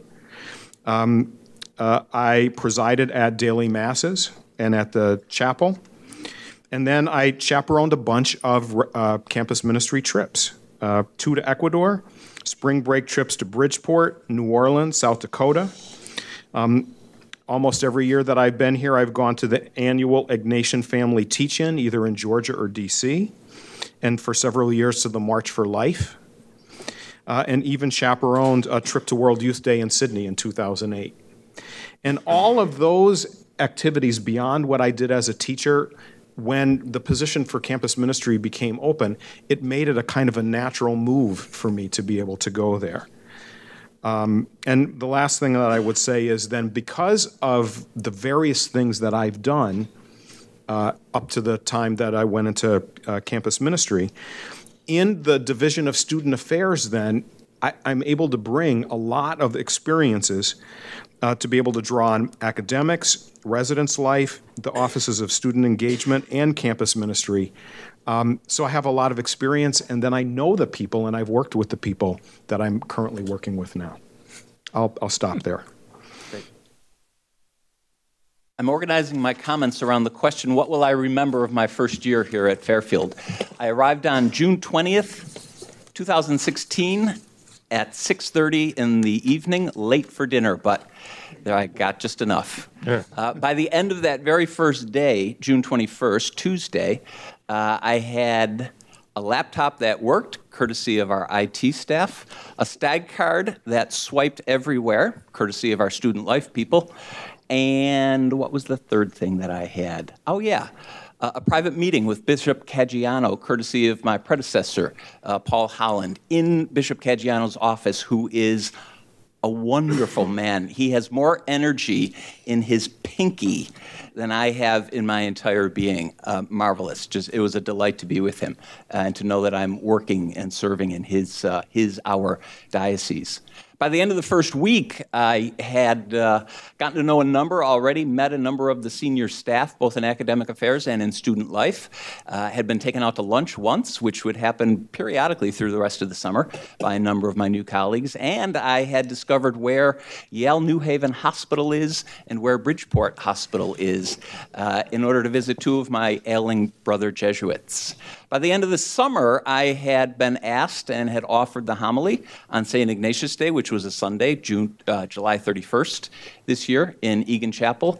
I presided at daily masses and at the chapel. And then I chaperoned a bunch of campus ministry trips, 2 to Ecuador, spring break trips to Bridgeport, New Orleans, South Dakota. Almost every year that I've been here, I've gone to the annual Ignatian Family Teach-In, either in Georgia or D.C., and for several years to the March for Life, and even chaperoned a trip to World Youth Day in Sydney in 2008. And all of those activities beyond what I did as a teacher, when the position for campus ministry became open, it made it a kind of a natural move for me to be able to go there. And the last thing that I would say is then, because of the various things that I've done up to the time that I went into campus ministry, in the Division of Student Affairs then, I'm able to bring a lot of experiences to be able to draw on academics, residence life, the offices of student engagement, and campus ministry. So I have a lot of experience, and then I know the people, and I've worked with the people that I'm currently working with now. I'll stop there. Great. I'm organizing my comments around the question, what will I remember of my first year here at Fairfield? I arrived on June 20th, 2016 at 6:30 in the evening, late for dinner, but there I got just enough. Yeah. By the end of that very first day, June 21st, Tuesday, I had a laptop that worked, courtesy of our IT staff, a stag card that swiped everywhere, courtesy of our student life people, and what was the third thing that I had? Oh, yeah. A private meeting with Bishop Caggiano, courtesy of my predecessor, Paul Holland, in Bishop Caggiano's office, who is a wonderful man. He has more energy in his pinky than I have in my entire being. Marvelous. It was a delight to be with him and to know that I'm working and serving in our diocese. By the end of the first week, I had gotten to know a number already, met a number of the senior staff, both in academic affairs and in student life. Had been taken out to lunch once, which would happen periodically through the rest of the summer by a number of my new colleagues. And I had discovered where Yale New Haven Hospital is and where Bridgeport Hospital is in order to visit 2 of my ailing brother Jesuits. By the end of the summer, I had been asked and had offered the homily on St. Ignatius Day, which was a Sunday, July 31st this year in Egan Chapel.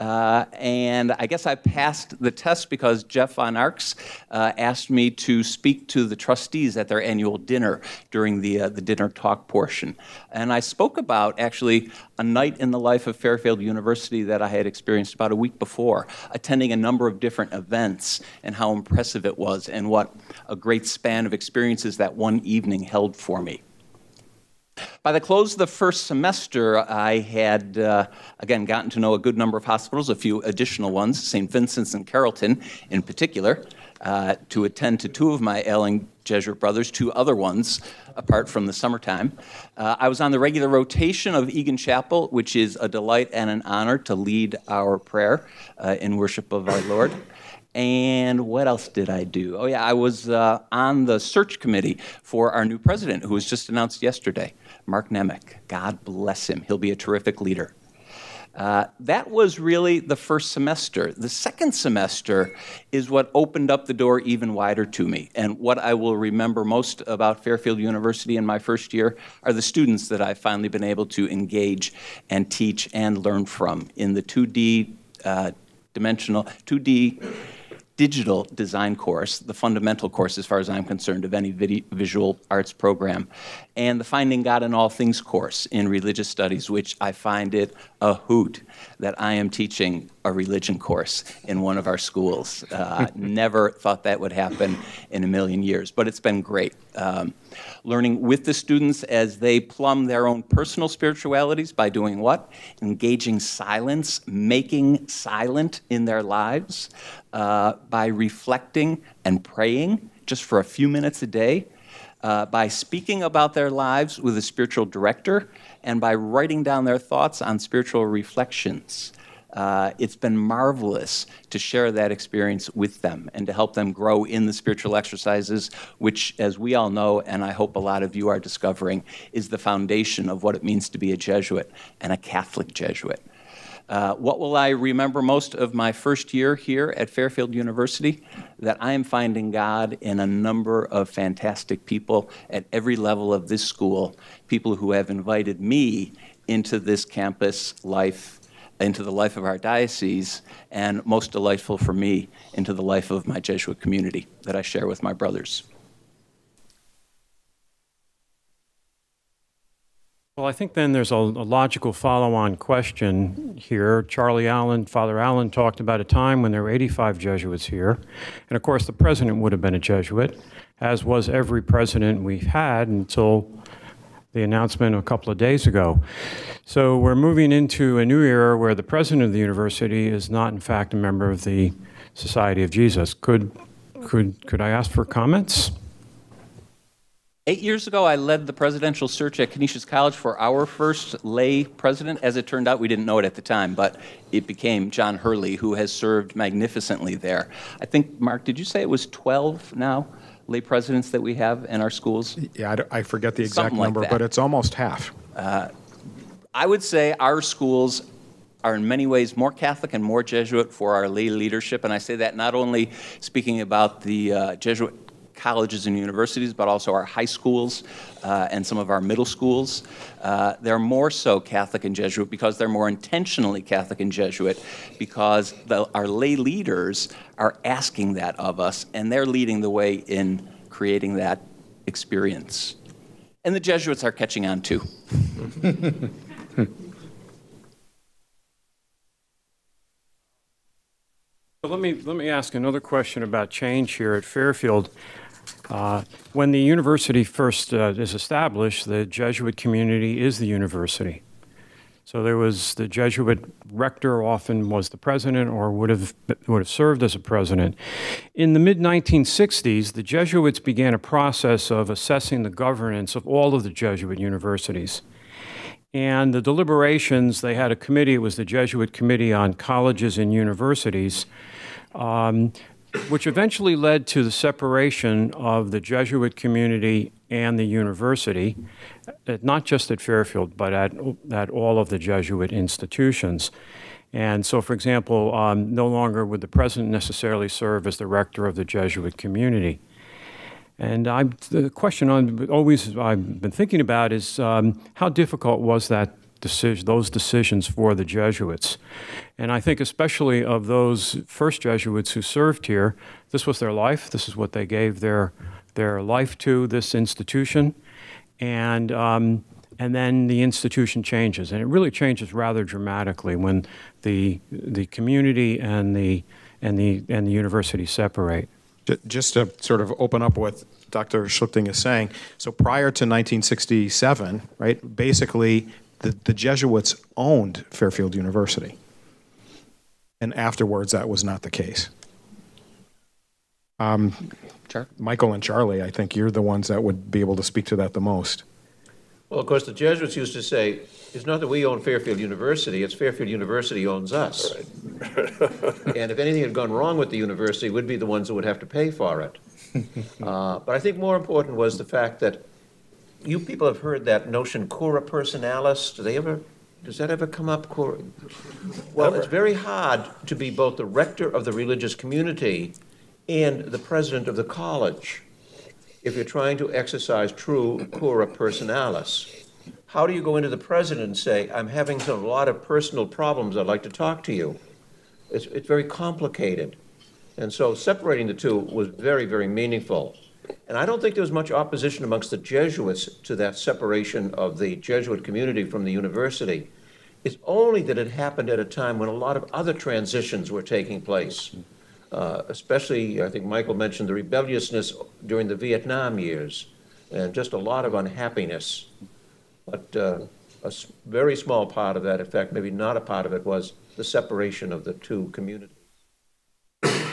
And I guess I passed the test because Jeff Von Arx asked me to speak to the trustees at their annual dinner during the dinner talk portion. And I spoke about, actually, a night in the life of Fairfield University that I had experienced about a week before, attending a number of different events and how impressive it was and what a great span of experiences that one evening held for me. By the close of the first semester, I had, again, gotten to know a good number of hospitals, a few additional ones, St. Vincent's and Carrollton in particular, to attend to 2 of my ailing Jesuit brothers, 2 other ones apart from the summertime. I was on the regular rotation of Egan Chapel, which is a delight and an honor to lead our prayer in worship of our Lord. And what else did I do? Oh, yeah, I was on the search committee for our new president, who was just announced yesterday, Mark Nemec. God bless him. He'll be a terrific leader. That was really the first semester. The second semester is what opened up the door even wider to me. And what I will remember most about Fairfield University in my first year are the students that I've finally been able to engage and teach and learn from in the 2D digital design course, the fundamental course as far as I'm concerned of any visual arts program, and the Finding God in All Things course in religious studies, which I find it a hoot that I am teaching a religion course in one of our schools. Never thought that would happen in a million years, but it's been great. Learning with the students as they plumb their own personal spiritualities by doing what? Engaging silence, making silent in their lives, by reflecting and praying just for a few minutes a day. by speaking about their lives with a spiritual director and by writing down their thoughts on spiritual reflections. It's been marvelous to share that experience with them and to help them grow in the spiritual exercises, which, as we all know, and I hope a lot of you are discovering, is the foundation of what it means to be a Jesuit and a Catholic Jesuit. What will I remember most of my first year here at Fairfield University? That I am finding God in a number of fantastic people at every level of this school, people who have invited me into this campus life, into the life of our diocese, and most delightful for me, into the life of my Jesuit community that I share with my brothers. Well, I think then there's a logical follow-on question here. Father Allen talked about a time when there were 85 Jesuits here. And of course, the president would have been a Jesuit, as was every president we've had until the announcement a couple of days ago. So we're moving into a new era where the president of the university is not, in fact, a member of the Society of Jesus. Could I ask for comments? 8 years ago, I led the presidential search at Canisius College for our first lay president. As it turned out, we didn't know it at the time, but it became John Hurley, who has served magnificently there. I think, Mark, did you say it was 12 now, lay presidents that we have in our schools? Yeah, I forget the exact number, but it's almost half. I would say our schools are in many ways more Catholic and more Jesuit for our lay leadership, and I say that not only speaking about the Jesuit colleges and universities, but also our high schools and some of our middle schools. They're more so Catholic and Jesuit because they're more intentionally Catholic and Jesuit because our lay leaders are asking that of us, and they're leading the way in creating that experience. And the Jesuits are catching on too. Let me ask another question about change here at Fairfield. When the university first is established, the Jesuit community is the university. So there was the Jesuit rector, often was the president or would have served as a president. In the mid-1960s, the Jesuits began a process of assessing the governance of all of the Jesuit universities. And the deliberations, they had a committee, it was the Jesuit Committee on Colleges and Universities, which eventually led to the separation of the Jesuit community and the university, not just at Fairfield, but at all of the Jesuit institutions. And so, for example, no longer would the president necessarily serve as the rector of the Jesuit community. And the question I've been thinking about is how difficult was those decisions for the Jesuits? And I think especially of those first Jesuits who served here, this was their life. This is what they gave their life to, this institution. And then the institution changes. And it really changes rather dramatically when the community and the university separate. Just to sort of open up what Dr. Schlichting is saying, so prior to 1967, right, basically the Jesuits owned Fairfield University. And afterwards, that was not the case. Michael and Charlie, I think you're the ones that would be able to speak to that the most. Well, of course, the Jesuits used to say, it's not that we own Fairfield University, it's Fairfield University owns us. And if anything had gone wrong with the university, we'd be the ones that would have to pay for it. But I think more important was the fact that you people have heard that notion, cura personalis. Does that ever come up? Well, it's very hard to be both the rector of the religious community and the president of the college if you're trying to exercise true cura personalis. How do you go into the president and say, I'm having a lot of personal problems, I'd like to talk to you? It's very complicated. And so separating the two was very, very meaningful. And I don't think there was much opposition amongst the Jesuits to that separation of the Jesuit community from the university. It's only that it happened at a time when a lot of other transitions were taking place. Especially, I think Michael mentioned the rebelliousness during the Vietnam years, and just a lot of unhappiness. But a very small part of that, in fact, maybe not a part of it, was the separation of the two communities.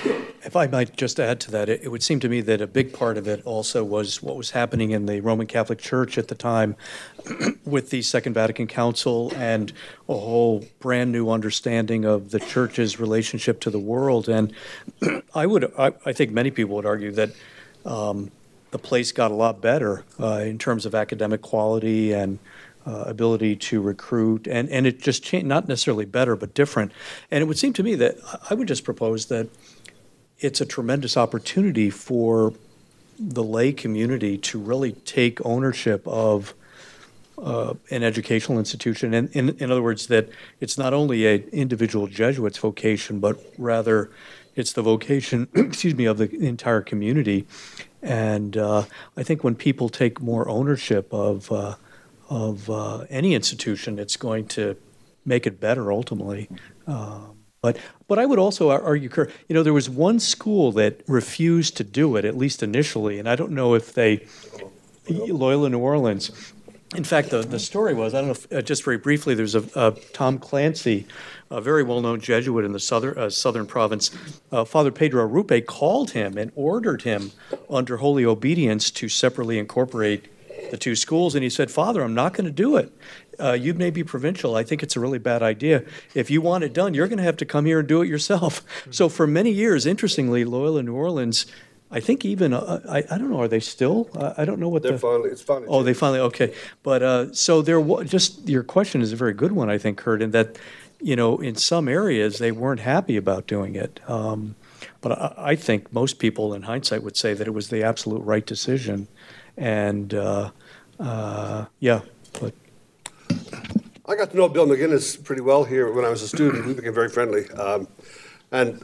If I might just add to that, it would seem to me that a big part of it also was what was happening in the Roman Catholic Church at the time with the Second Vatican Council and a whole brand new understanding of the Church's relationship to the world. And I think many people would argue that the place got a lot better in terms of academic quality and ability to recruit, and it just changed, not necessarily better, but different. And it would seem to me that I would just propose that it's a tremendous opportunity for the lay community to really take ownership of an educational institution. And in other words, that it's not only an individual Jesuit's vocation, but rather it's the vocation, excuse me, of the entire community. And I think when people take more ownership of any institution, it's going to make it better ultimately. But I would also argue, Kurt, there was one school that refused to do it, at least initially, and I don't know if Loyola New Orleans. In fact, the story was, I don't know if, just very briefly, there's a Tom Clancy, a very well-known Jesuit in the southern province. Father Pedro Arrupe called him and ordered him under holy obedience to separately incorporate the two schools, and he said, "Father, I'm not going to do it. You may be provincial. I think it's a really bad idea. If you want it done, you're going to have to come here and do it yourself." So for many years, interestingly, Loyola New Orleans, I think even, I don't know, are they still? I don't know what it's finally. Oh, they finally, okay. But so just your question is a very good one, I think, Kurt, in that, in some areas they weren't happy about doing it. But I think most people in hindsight would say that it was the absolute right decision. And yeah, but. I got to know Bill McGinnis pretty well here when I was a student. We became very friendly. And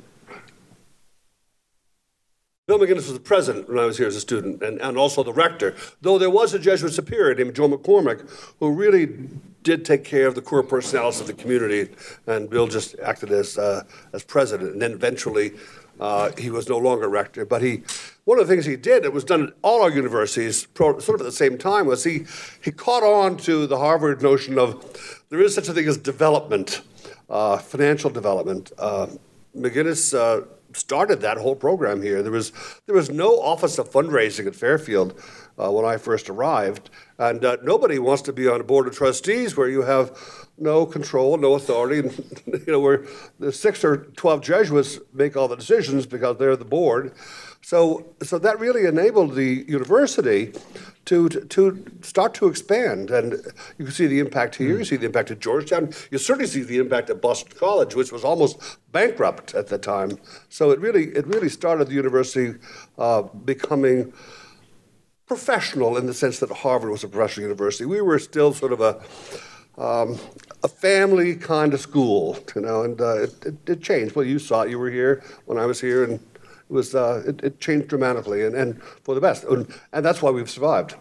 Bill McGinnis was the president when I was here as a student, and also the rector, though there was a Jesuit superior named Joe McCormick who really did take care of the core personalities of the community, and Bill just acted as president. And then eventually he was no longer rector, but one of the things he did, it was done at all our universities sort of at the same time, was he caught on to the Harvard notion of there is such a thing as development, financial development. McGinnis started that whole program here. There was no office of fundraising at Fairfield when I first arrived, and nobody wants to be on a board of trustees where you have no control, no authority, and, where the 6 or 12 Jesuits make all the decisions because they're the board. So that really enabled the university to start to expand, and you can see the impact here. You see the impact at Georgetown. You certainly see the impact at Boston College, which was almost bankrupt at the time. So it really started the university becoming professional in the sense that Harvard was a professional university. We were still sort of a family kind of school, and it changed. Well, you saw it. You were here when I was here, and it changed dramatically, and for the best, and that's why we've survived.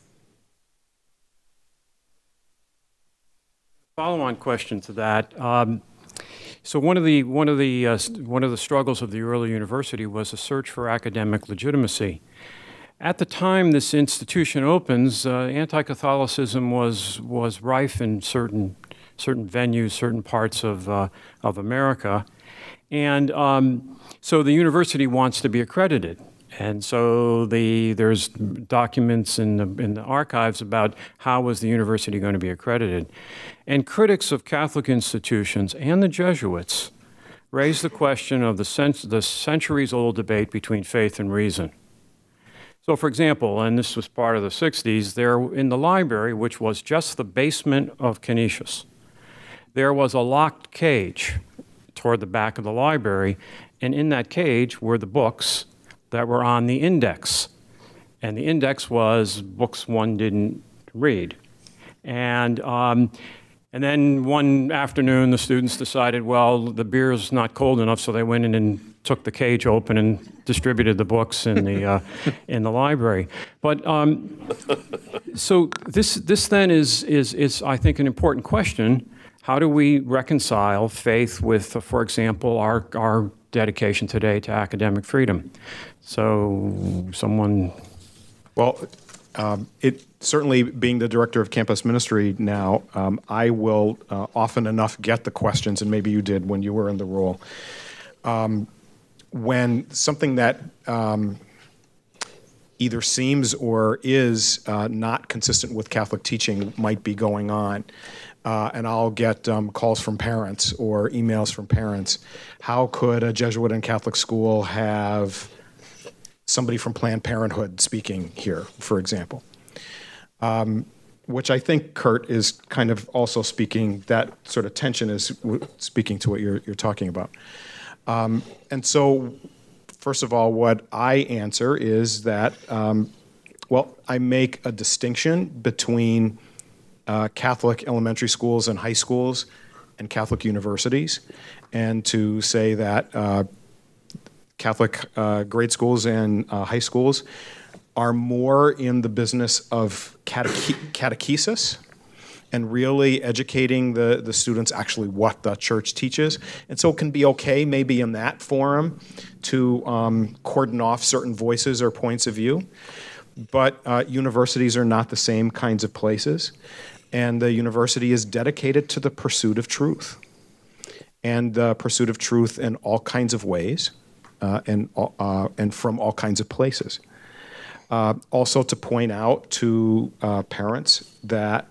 Follow-on question to that. So one of the struggles of the early university was a search for academic legitimacy. At the time this institution opens, anti-Catholicism was rife in certain venues, certain parts of America. And so the university wants to be accredited. And so there's documents in the archives about how was the university going to be accredited. And critics of Catholic institutions and the Jesuits raised the question of the centuries-old debate between faith and reason. So for example, and this was part of the 60s, there in the library, which was just the basement of Canisius, there was a locked cage toward the back of the library, and in that cage were the books that were on the index. And the index was books one didn't read. And then one afternoon, the students decided, well, the beer's not cold enough, so they went in and took the cage open and distributed the books in the library. But so this then is I think an important question. How do we reconcile faith with, for example, our dedication today to academic freedom? So someone... Well, it certainly, being the director of campus ministry now, I will often enough get the questions, and maybe you did when you were in the role. when something that either seems or is not consistent with Catholic teaching might be going on. And I'll get calls from parents or emails from parents. How could a Jesuit and Catholic school have somebody from Planned Parenthood speaking here, for example? Which I think Kurt is kind of also speaking, that sort of tension is speaking to what you're talking about. And so, first of all, what I answer is that, well, I make a distinction between Catholic elementary schools and high schools and Catholic universities, and to say that Catholic grade schools and high schools are more in the business of catechesis and really educating the students actually what the church teaches. And so it can be okay maybe in that forum to cordon off certain voices or points of view. But universities are not the same kinds of places. And the university is dedicated to the pursuit of truth. And the pursuit of truth in all kinds of ways and from all kinds of places. Also to point out to parents that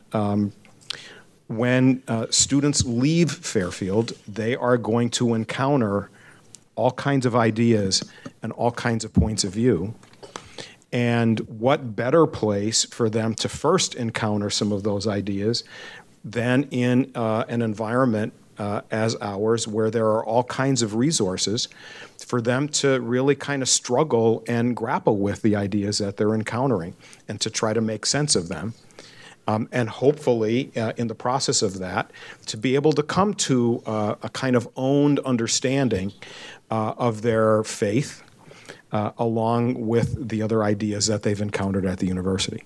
when students leave Fairfield, they are going to encounter all kinds of ideas and all kinds of points of view. And what better place for them to first encounter some of those ideas than in an environment as ours, where there are all kinds of resources for them to really kind of struggle and grapple with the ideas that they're encountering and to try to make sense of them. And hopefully, in the process of that, to be able to come to a kind of owned understanding of their faith, along with the other ideas that they've encountered at the university.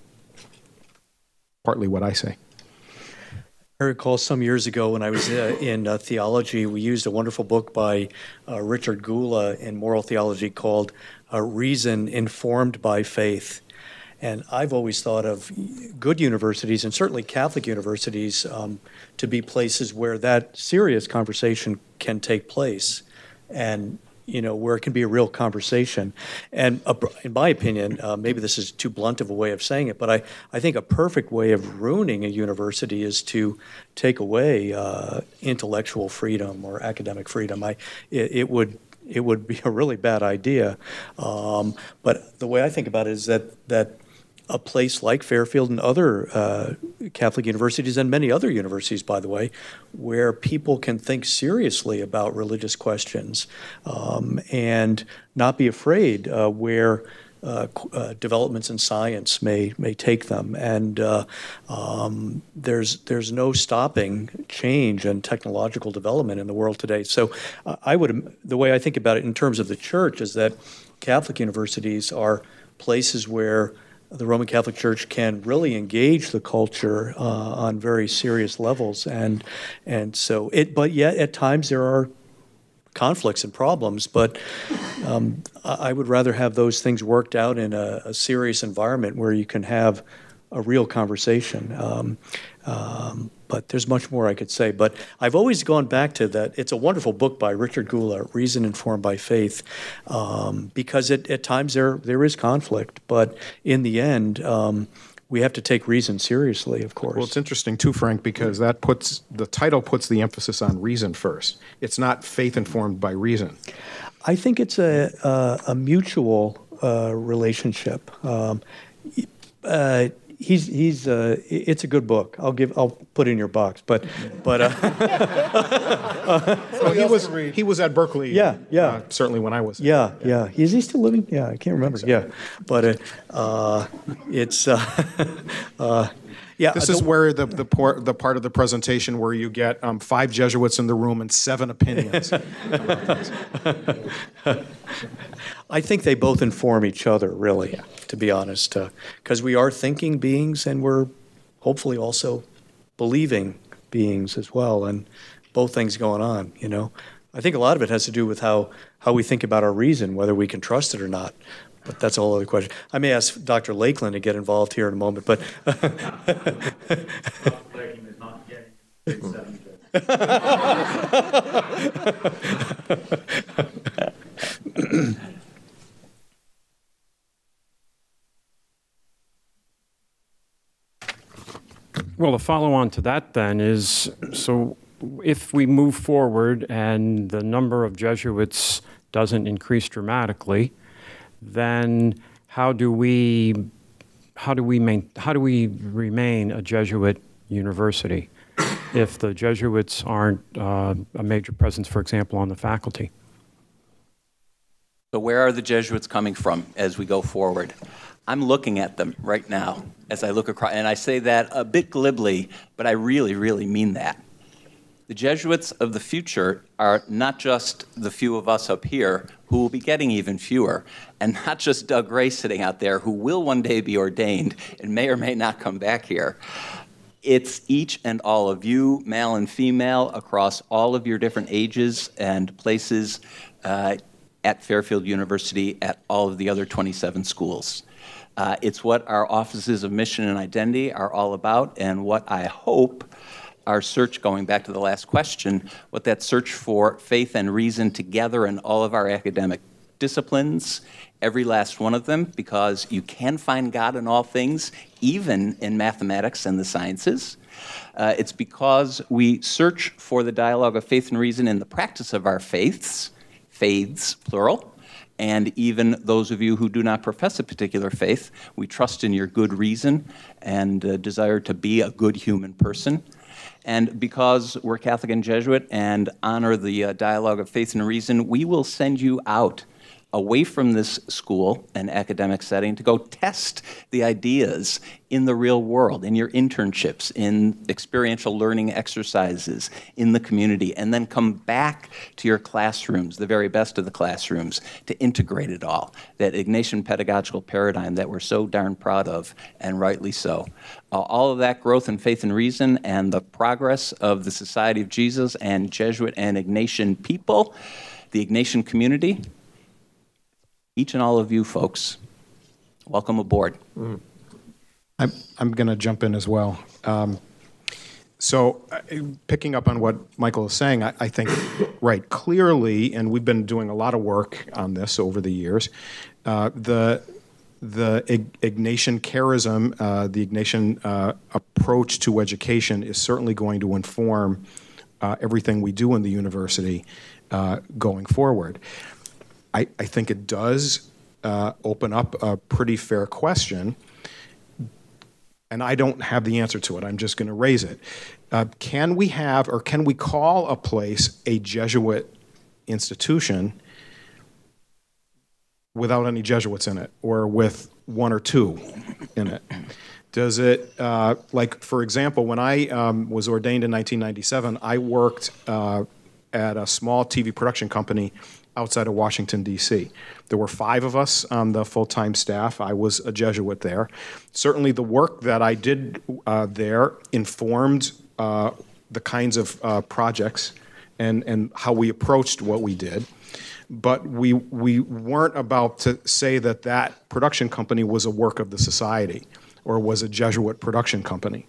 Partly what I say. I recall some years ago when I was in theology, we used a wonderful book by Richard Gula in moral theology called Reason Informed by Faith. And I've always thought of good universities, and certainly Catholic universities, to be places where that serious conversation can take place, and where it can be a real conversation. And in my opinion, maybe this is too blunt of a way of saying it, but I think a perfect way of ruining a university is to take away intellectual freedom or academic freedom. It would be a really bad idea. But the way I think about it is that a place like Fairfield and other Catholic universities, and many other universities, by the way, where people can think seriously about religious questions and not be afraid where developments in science may take them. And there's no stopping change and technological development in the world today. So the way I think about it in terms of the church is that Catholic universities are places where the Roman Catholic Church can really engage the culture on very serious levels, and so but yet at times there are conflicts and problems. But I would rather have those things worked out in a serious environment where you can have a real conversation. But there's much more I could say. But I've always gone back to that. It's a wonderful book by Richard Gula, Reason Informed by Faith, because at times there is conflict. But in the end, we have to take reason seriously, of course. Well, it's interesting too, Frank, because the title puts the emphasis on reason first. It's not faith informed by reason. I think it's a mutual relationship. It's a good book. I'll put it in your box. But so he was at Berkeley. Yeah. Certainly when I was. Yeah. Is he still living? Yeah, I can't remember. Yeah, but it's. Yeah, this is where the part of the presentation where you get 5 Jesuits in the room and 7 opinions. I think they both inform each other, really, to be honest, because we are thinking beings and we're hopefully also believing beings as well, and both things going on, I think a lot of it has to do with how we think about our reason, whether we can trust it or not. But that's a whole other question. I may ask Dr. Lakeland to get involved here in a moment, but. Well, the follow-on to that then is, so if we move forward and the number of Jesuits doesn't increase dramatically, then how do we remain a Jesuit university if the Jesuits aren't a major presence, for example, on the faculty? So where are the Jesuits coming from as we go forward? I'm looking at them right now as I look across, and I say that a bit glibly, but I really, really mean that. The Jesuits of the future are not just the few of us up here who will be getting even fewer, and not just Doug Ray sitting out there who will one day be ordained and may or may not come back here. It's each and all of you, male and female, across all of your different ages and places at Fairfield University, at all of the other 27 schools. It's what our offices of mission and identity are all about, and what I hope our search, going back to the last question, what that search for faith and reason together in all of our academic disciplines, every last one of them, because you can find God in all things, even in mathematics and the sciences. It's because we search for the dialogue of faith and reason in the practice of our faiths, plural, and even those of you who do not profess a particular faith, we trust in your good reason and desire to be a good human person. And because we're Catholic and Jesuit and honor the dialogue of faith and reason, we will send you out away from this school and academic setting to go test the ideas in the real world, in your internships, in experiential learning exercises, in the community, and then come back to your classrooms, the very best of the classrooms, to integrate it all. That Ignatian pedagogical paradigm that we're so darn proud of, and rightly so. All of that growth in faith and reason and the progress of the Society of Jesus and Jesuit and Ignatian people, the Ignatian community, each and all of you folks, welcome aboard. I'm going to jump in as well. So picking up on what Michael is saying, I think, right, clearly, and we've been doing a lot of work on this over the years, the Ignatian charism, the Ignatian approach to education is certainly going to inform everything we do in the university going forward. I think it does open up a pretty fair question, and I don't have the answer to it. I'm just going to raise it. Can we have, or can we call a place a Jesuit institution without any Jesuits in it, or with one or two in it? Does it, like, for example, when I was ordained in 1997, I worked at a small TV production company outside of Washington, D.C. There were 5 of us on the full-time staff. I was a Jesuit there. Certainly the work that I did there informed the kinds of projects and how we approached what we did. But we weren't about to say that that production company was a work of the society or was a Jesuit production company.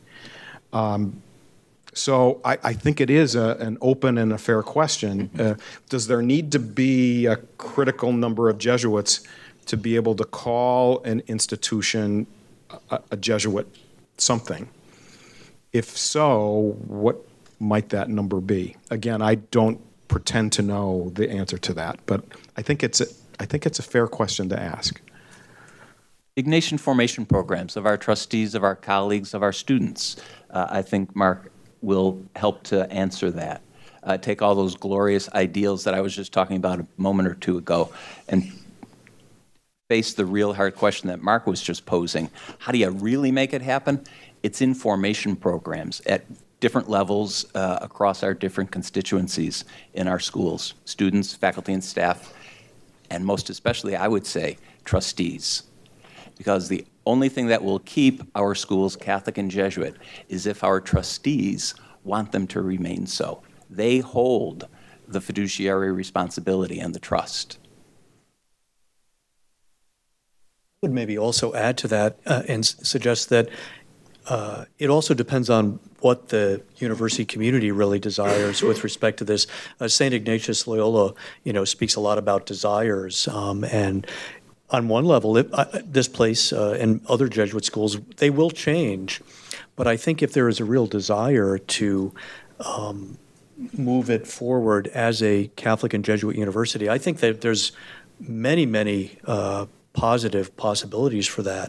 So I think it is an open and a fair question. Does there need to be a critical number of Jesuits to be able to call an institution a Jesuit something? If so, what might that number be? Again, I don't pretend to know the answer to that, but I think it's a fair question to ask. Ignatian formation programs of our trustees, of our colleagues, of our students, I think, Mark, will help to answer that. Take all those glorious ideals that I was just talking about a moment or two ago and face the real hard question that Mark was just posing. How do you really make it happen? It's in formation programs at different levels across our different constituencies in our schools, students, faculty and staff, and most especially, I would say, trustees. Because the only thing that will keep our schools Catholic and Jesuit is if our trustees want them to remain so. They hold the fiduciary responsibility and the trust. I would maybe also add to that and suggest that it also depends on what the university community really desires with respect to this. St. Ignatius Loyola, speaks a lot about desires, and on one level, this place and other Jesuit schools, they will change. But I think if there is a real desire to move it forward as a Catholic and Jesuit university, I think that there's many positive possibilities for that.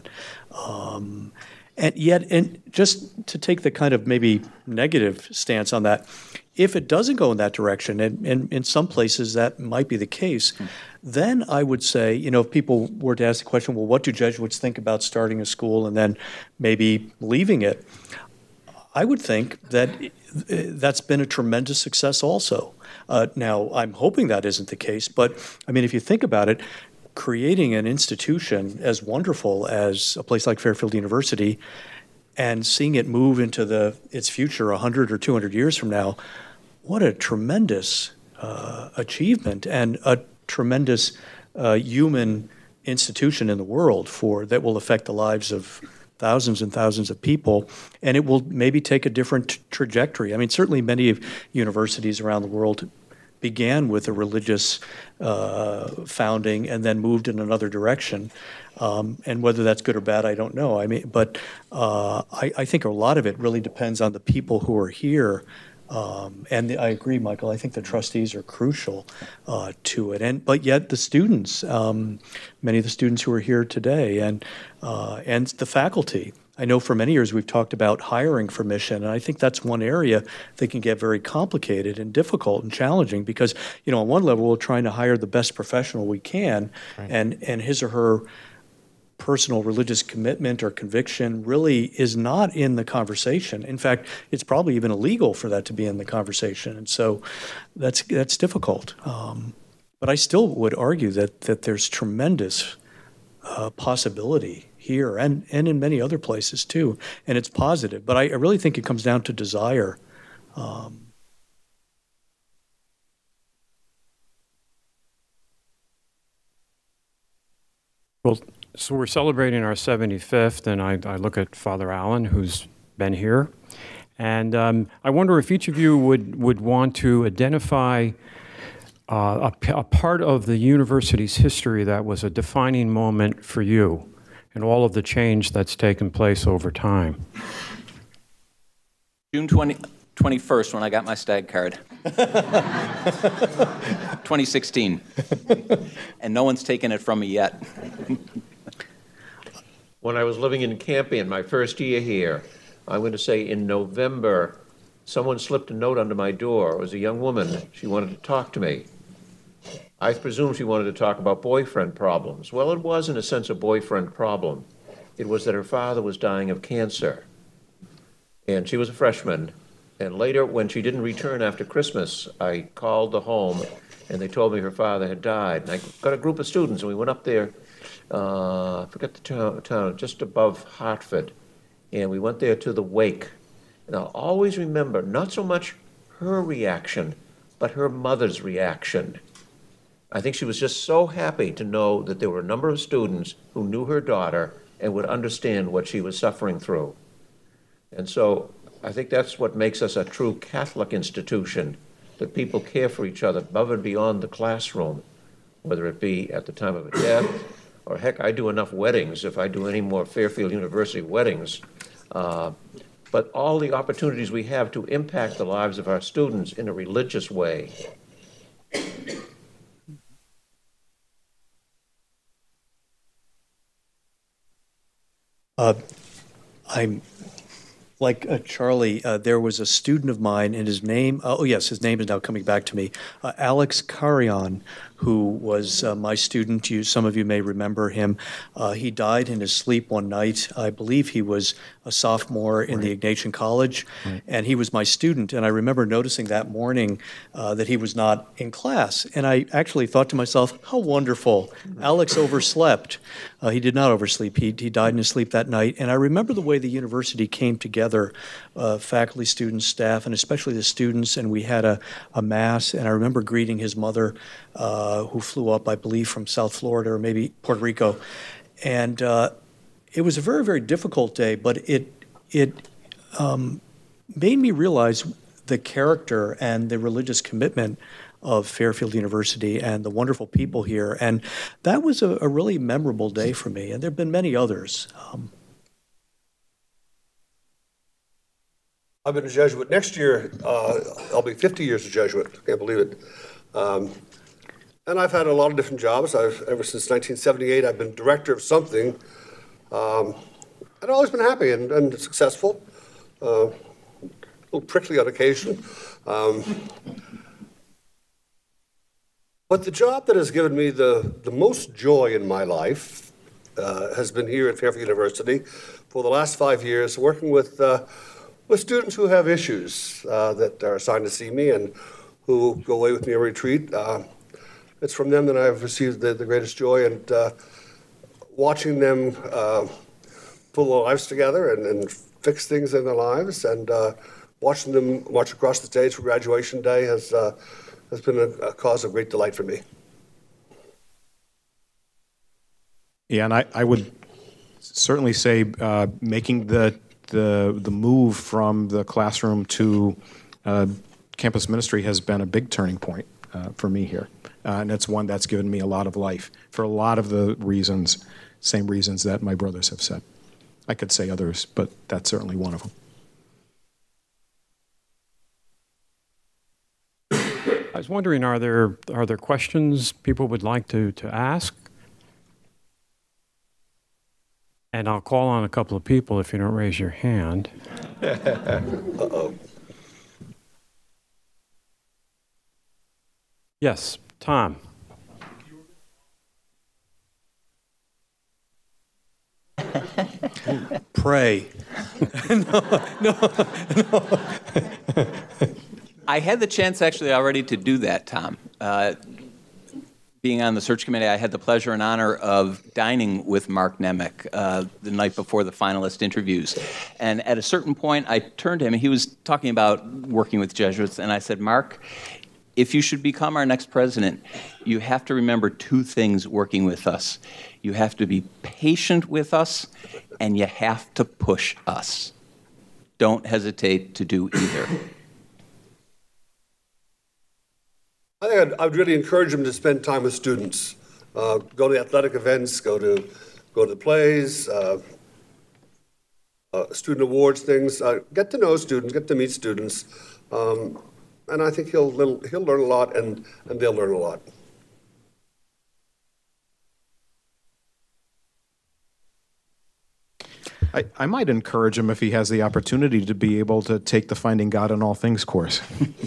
And just to take the kind of maybe negative stance on that, if it doesn't go in that direction, and in some places that might be the case, then I would say, if people were to ask the question, well, what do Jesuits think about starting a school and then maybe leaving it? I would think that that's been a tremendous success also. Now, I'm hoping that isn't the case, but I mean, if you think about it, creating an institution as wonderful as a place like Fairfield University and seeing it move into its future 100 or 200 years from now, what a tremendous achievement and a tremendous human institution in the world that will affect the lives of thousands and thousands of people, and it will maybe take a different trajectory. I mean, certainly many of universities around the world began with a religious founding and then moved in another direction. And whether that's good or bad, I don't know. I mean, but I think a lot of it really depends on the people who are here. And I agree, Michael. I think the trustees are crucial to it. But yet the students, many of the students who are here today, and the faculty. I know for many years we've talked about hiring for mission, and I think that's one area that can get very complicated and difficult and challenging because, on one level we're trying to hire the best professional we can, right. and his or her personal religious commitment or conviction really is not in the conversation. In fact, it's probably even illegal for that to be in the conversation, and so that's difficult. But I still would argue that there's tremendous possibility here and in many other places too, and it's positive. But I really think it comes down to desire. Well, so we're celebrating our 75th, and I look at Father Allen, who's been here, and I wonder if each of you would want to identify a part of the university's history that was a defining moment for you and all of the change that's taken place over time. June 21st, when I got my stag card. 2016. And no one's taken it from me yet. When I was living in Campion, my first year here, I'm going to say in November, someone slipped a note under my door. It was a young woman. She wanted to talk to me. I presume she wanted to talk about boyfriend problems. Well, it was, in a sense, a boyfriend problem. It was that her father was dying of cancer. And she was a freshman. And later, when she didn't return after Christmas, I called the home, and they told me her father had died. And I got a group of students, and we went up there, I forget the town, just above Hartford. And we went there to the wake. And I'll always remember, not so much her reaction, but her mother's reaction. I think she was just so happy to know that there were a number of students who knew her daughter and would understand what she was suffering through. And so I think that's what makes us a true Catholic institution, that people care for each other above and beyond the classroom, whether it be at the time of a death, or heck, I do enough weddings if I do any more Fairfield University weddings. But all the opportunities we have to impact the lives of our students in a religious way. I'm like Charlie. There was a student of mine, and his name, his name is now coming back to me, Alex Carrion, who was my student. Some of you may remember him. He died in his sleep one night. I believe he was a sophomore in the Ignatian College, and he was my student. And I remember noticing that morning that he was not in class. And I actually thought to myself, how wonderful. Alex overslept. He did not oversleep. He died in his sleep that night. And I remember the way the university came together, faculty, students, staff, and especially the students. And we had a mass, and I remember greeting his mother, who flew up, I believe, from South Florida or maybe Puerto Rico. And it was a very, very difficult day, but it made me realize the character and the religious commitment of Fairfield University and the wonderful people here. And that was a really memorable day for me. And there have been many others. I've been a Jesuit. Next year, I'll be 50 years a Jesuit. Can't believe it. And I've had a lot of different jobs. Ever since 1978, I've been director of something. I've always been happy and successful. A little prickly on occasion. But the job that has given me the most joy in my life has been here at Fairfield University for the last 5 years, working with students who have issues that are assigned to see me and who go away with me every retreat. It's from them that I've received the greatest joy, and watching them pull their lives together and fix things in their lives, and watching them march across the stage for graduation day has been a cause of great delight for me. Yeah, and I would certainly say making the move from the classroom to campus ministry has been a big turning point for me here. And it's one that's given me a lot of life for a lot of the reasons, same reasons that my brothers have said. I could say others, but that's certainly one of them. I was wondering, are there questions people would like to ask? And I'll call on a couple of people if you don't raise your hand. Uh-oh. Yes, Tom. Pray. No. I had the chance actually already to do that, Tom. Being on the search committee, I had the pleasure and honor of dining with Mark Nemec the night before the finalist interviews. And at a certain point, I turned to him, and he was talking about working with Jesuits, and I said, Mark, if you should become our next president, you have to remember two things working with us. You have to be patient with us, and you have to push us. Don't hesitate to do either. I think I'd really encourage them to spend time with students. Go to the athletic events, go to the plays, student awards things. Get to know students, get to meet students, and I think he'll learn a lot, and they'll learn a lot. I might encourage him if he has the opportunity to be able to take the Finding God in All Things course.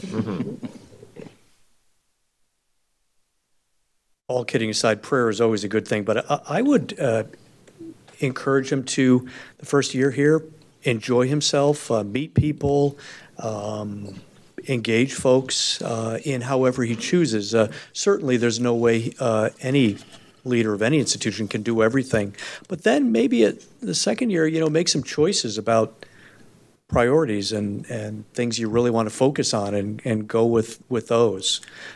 All kidding aside, prayer is always a good thing, but I would encourage him to, the first year here, enjoy himself, meet people, engage folks in however he chooses. Certainly there's no way any leader of any institution can do everything, but then maybe at the second year, make some choices about priorities and things you really want to focus on and go with those.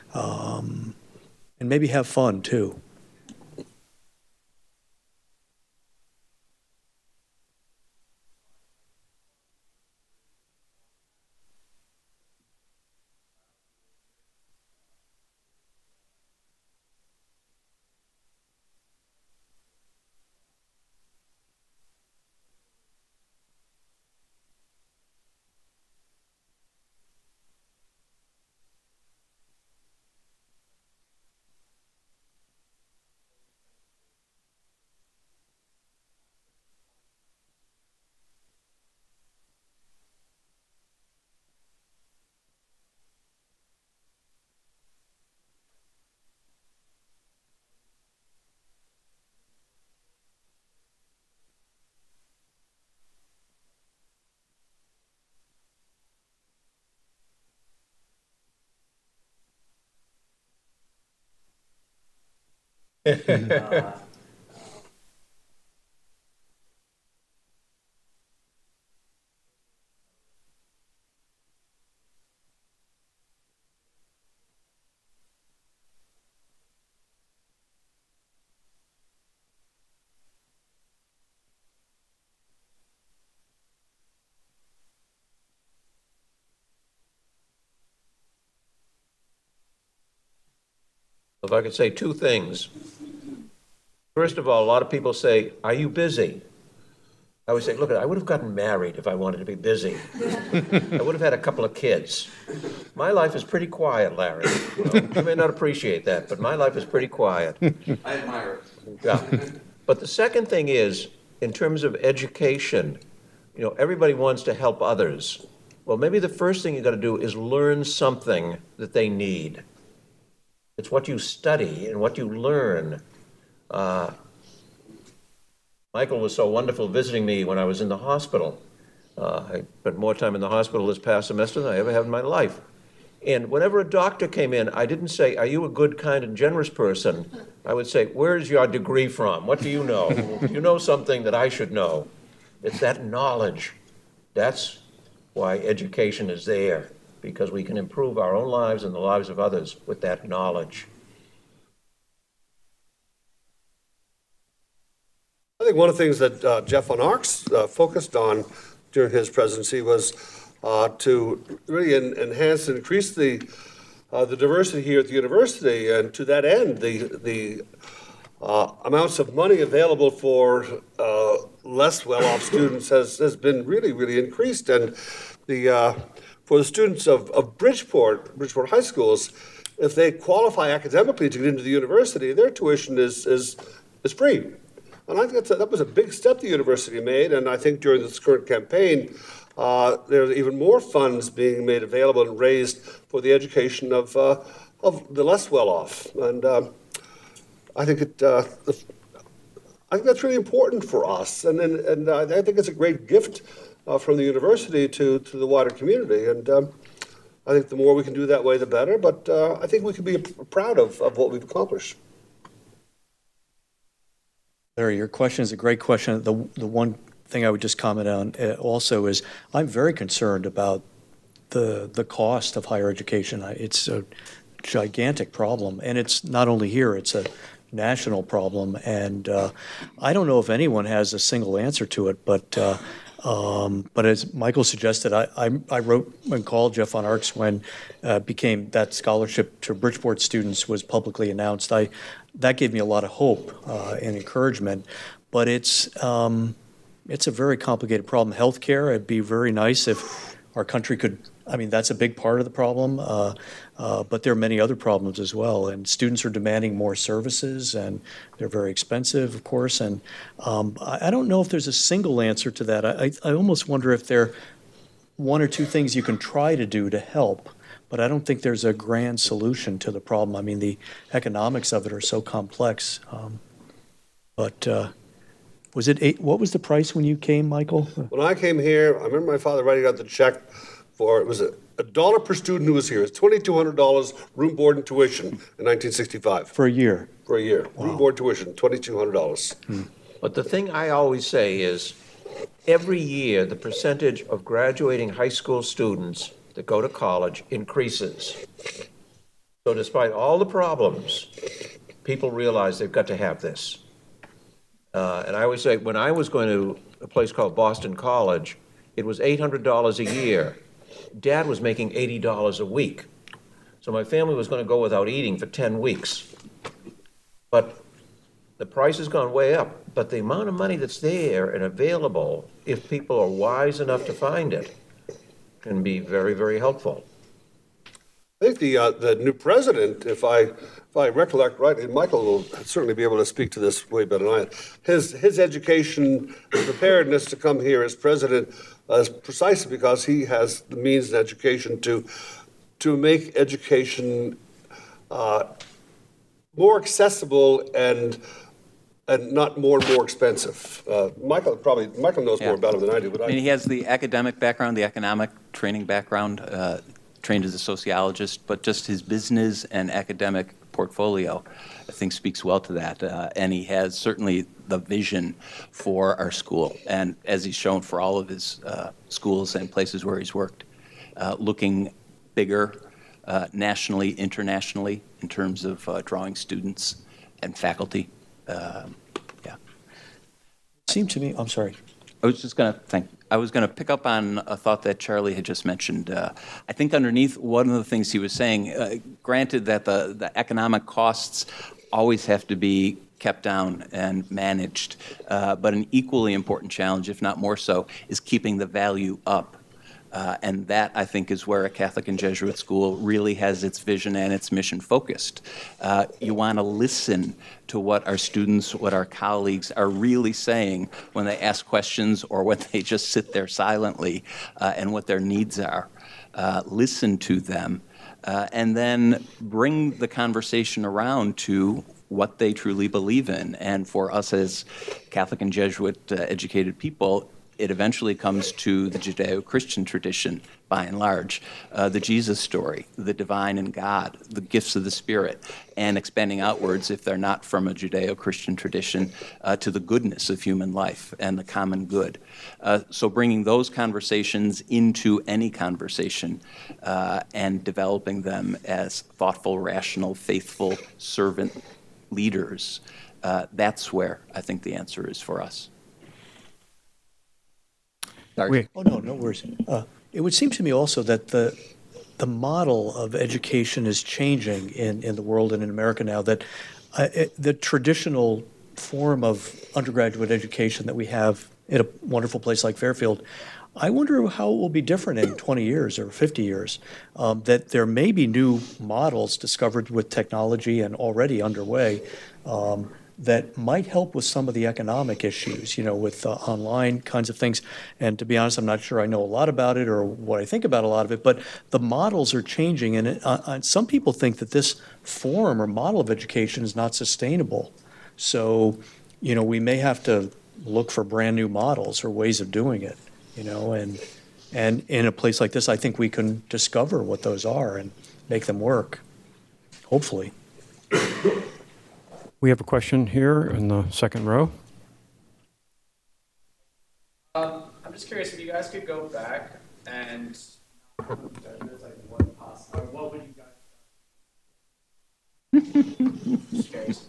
And maybe have fun, too. If I could say two things. First of all, a lot of people say, "Are you busy?" I would say, look, I would have gotten married if I wanted to be busy. I would have had a couple of kids. My life is pretty quiet, Larry. You may not appreciate that, but my life is pretty quiet. I admire it. Yeah. But the second thing is, in terms of education, everybody wants to help others. Well, maybe the first thing you got to do is learn something that they need. It's what you study and what you learn. Michael was so wonderful visiting me when I was in the hospital. I spent more time in the hospital this past semester than I ever have in my life. And whenever a doctor came in, I didn't say, "Are you a good, kind, and generous person?" I would say, "Where's your degree from? What do you know? Do you know something that I should know?" It's that knowledge. That's why education is there, because we can improve our own lives and the lives of others with that knowledge. I think one of the things that Jeff Van Arks focused on during his presidency was to really enhance and increase the diversity here at the university, and to that end, the amounts of money available for less well-off students has been really increased, and for the students of Bridgeport High Schools, if they qualify academically to get into the university, their tuition is free. And I think that was a big step the university made, and I think during this current campaign, there's even more funds being made available and raised for the education of the less well-off. And I think that's really important for us, and I think it's a great gift from the university to the wider community. And I think the more we can do that way, the better. But I think we can be proud of what we've accomplished. Larry, your question is a great question. The one thing I would just comment on also is I'm very concerned about the cost of higher education. It's a gigantic problem, and it's not only here, it's a national problem. And I don't know if anyone has a single answer to it, but as Michael suggested, I wrote and called Jeff Van Arks when became that scholarship to Bridgeport students was publicly announced. That gave me a lot of hope and encouragement, but it's a very complicated problem. Healthcare, it'd be very nice if our country could, that's a big part of the problem, but there are many other problems as well, and students are demanding more services, and they're very expensive, of course, and I don't know if there's a single answer to that. I almost wonder if there are one or two things you can try to do to help, but I don't think there's a grand solution to the problem. The economics of it are so complex. But was it what was the price when you came, Michael? When I came here, I remember my father writing out the check for, it was $1 per student who was here. It's $2,200 room, board, and tuition in 1965. For a year? For a year. Wow. Room, board, tuition, $2,200. But the thing I always say is, every year the percentage of graduating high school students that go to college increases. So despite all the problems, people realize they've got to have this. And I always say, when I was going to a place called Boston College, it was $800 a year. Dad was making $80 a week. So my family was going to go without eating for 10 weeks. But the price has gone way up. But the amount of money that's there and available, if people are wise enough to find it, can be very helpful. I think the new president, if I recollect right, and Michael will certainly be able to speak to this way better than I, his education preparedness to come here as president is precisely because he has the means and education to make education more accessible and not more and more expensive. Michael knows more about it than I do. But he has the academic background, the economic training background, trained as a sociologist, but just his business and academic portfolio, I think, speaks well to that. And he has certainly the vision for our school, and as he's shown for all of his schools and places where he's worked, looking bigger nationally, internationally, in terms of drawing students and faculty. It seemed to me, I'm sorry. I was going to pick up on a thought that Charlie had just mentioned. I think underneath one of the things he was saying, granted that the economic costs always have to be kept down and managed, but an equally important challenge, if not more so, is keeping the value up. And that, I think, is where a Catholic and Jesuit school really has its vision and its mission focused. You want to listen to what our students, what our colleagues are really saying when they ask questions or when they just sit there silently, and what their needs are. Listen to them, and then bring the conversation around to what they truly believe in. And for us as Catholic and Jesuit educated people, it eventually comes to the Judeo-Christian tradition, by and large, the Jesus story, the divine and God, the gifts of the Spirit, and expanding outwards, if they're not from a Judeo-Christian tradition, to the goodness of human life and the common good. So bringing those conversations into any conversation and developing them as thoughtful, rational, faithful servant leaders, that's where I think the answer is for us. Oh, no worries. It would seem to me also that the model of education is changing in the world and in America now, that the traditional form of undergraduate education that we have in a wonderful place like Fairfield, I wonder how it will be different in 20 years or 50 years, that there may be new models discovered with technology and already underway that might help with some of the economic issues, with online kinds of things. And to be honest, I'm not sure I know a lot about it or what I think about a lot of it, but the models are changing. And some people think that this form or model of education is not sustainable. So, we may have to look for brand new models or ways of doing it, and in a place like this, I think we can discover what those are and make them work, hopefully. We have a question here in the second row. I'm just curious if you guys could go back and what would you guys? Just curious.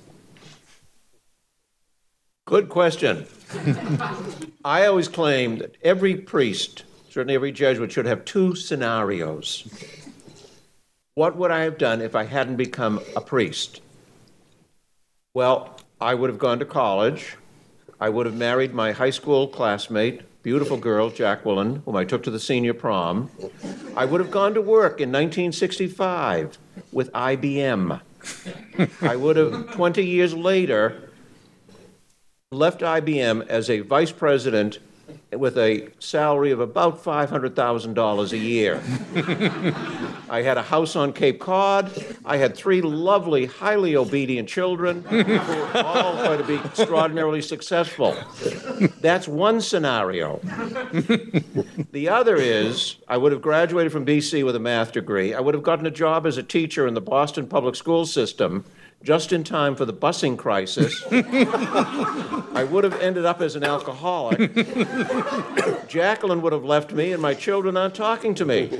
Good question. I always claimed that every priest, certainly every Jesuit, should have two scenarios. What would I have done if I hadn't become a priest? Well, I would have gone to college. I would have married my high school classmate, beautiful girl, Jacqueline, whom I took to the senior prom. I would have gone to work in 1965 with IBM. I would have, 20 years later, left IBM as a vice president with a salary of about $500,000 a year. I had a house on Cape Cod. I had 3 lovely, highly obedient children who were all going to be extraordinarily successful. That's one scenario. The other is, I would have graduated from BC with a math degree. I would have gotten a job as a teacher in the Boston public school system just in time for the busing crisis. I would have ended up as an alcoholic. Jacqueline would have left me, and my children aren't talking to me.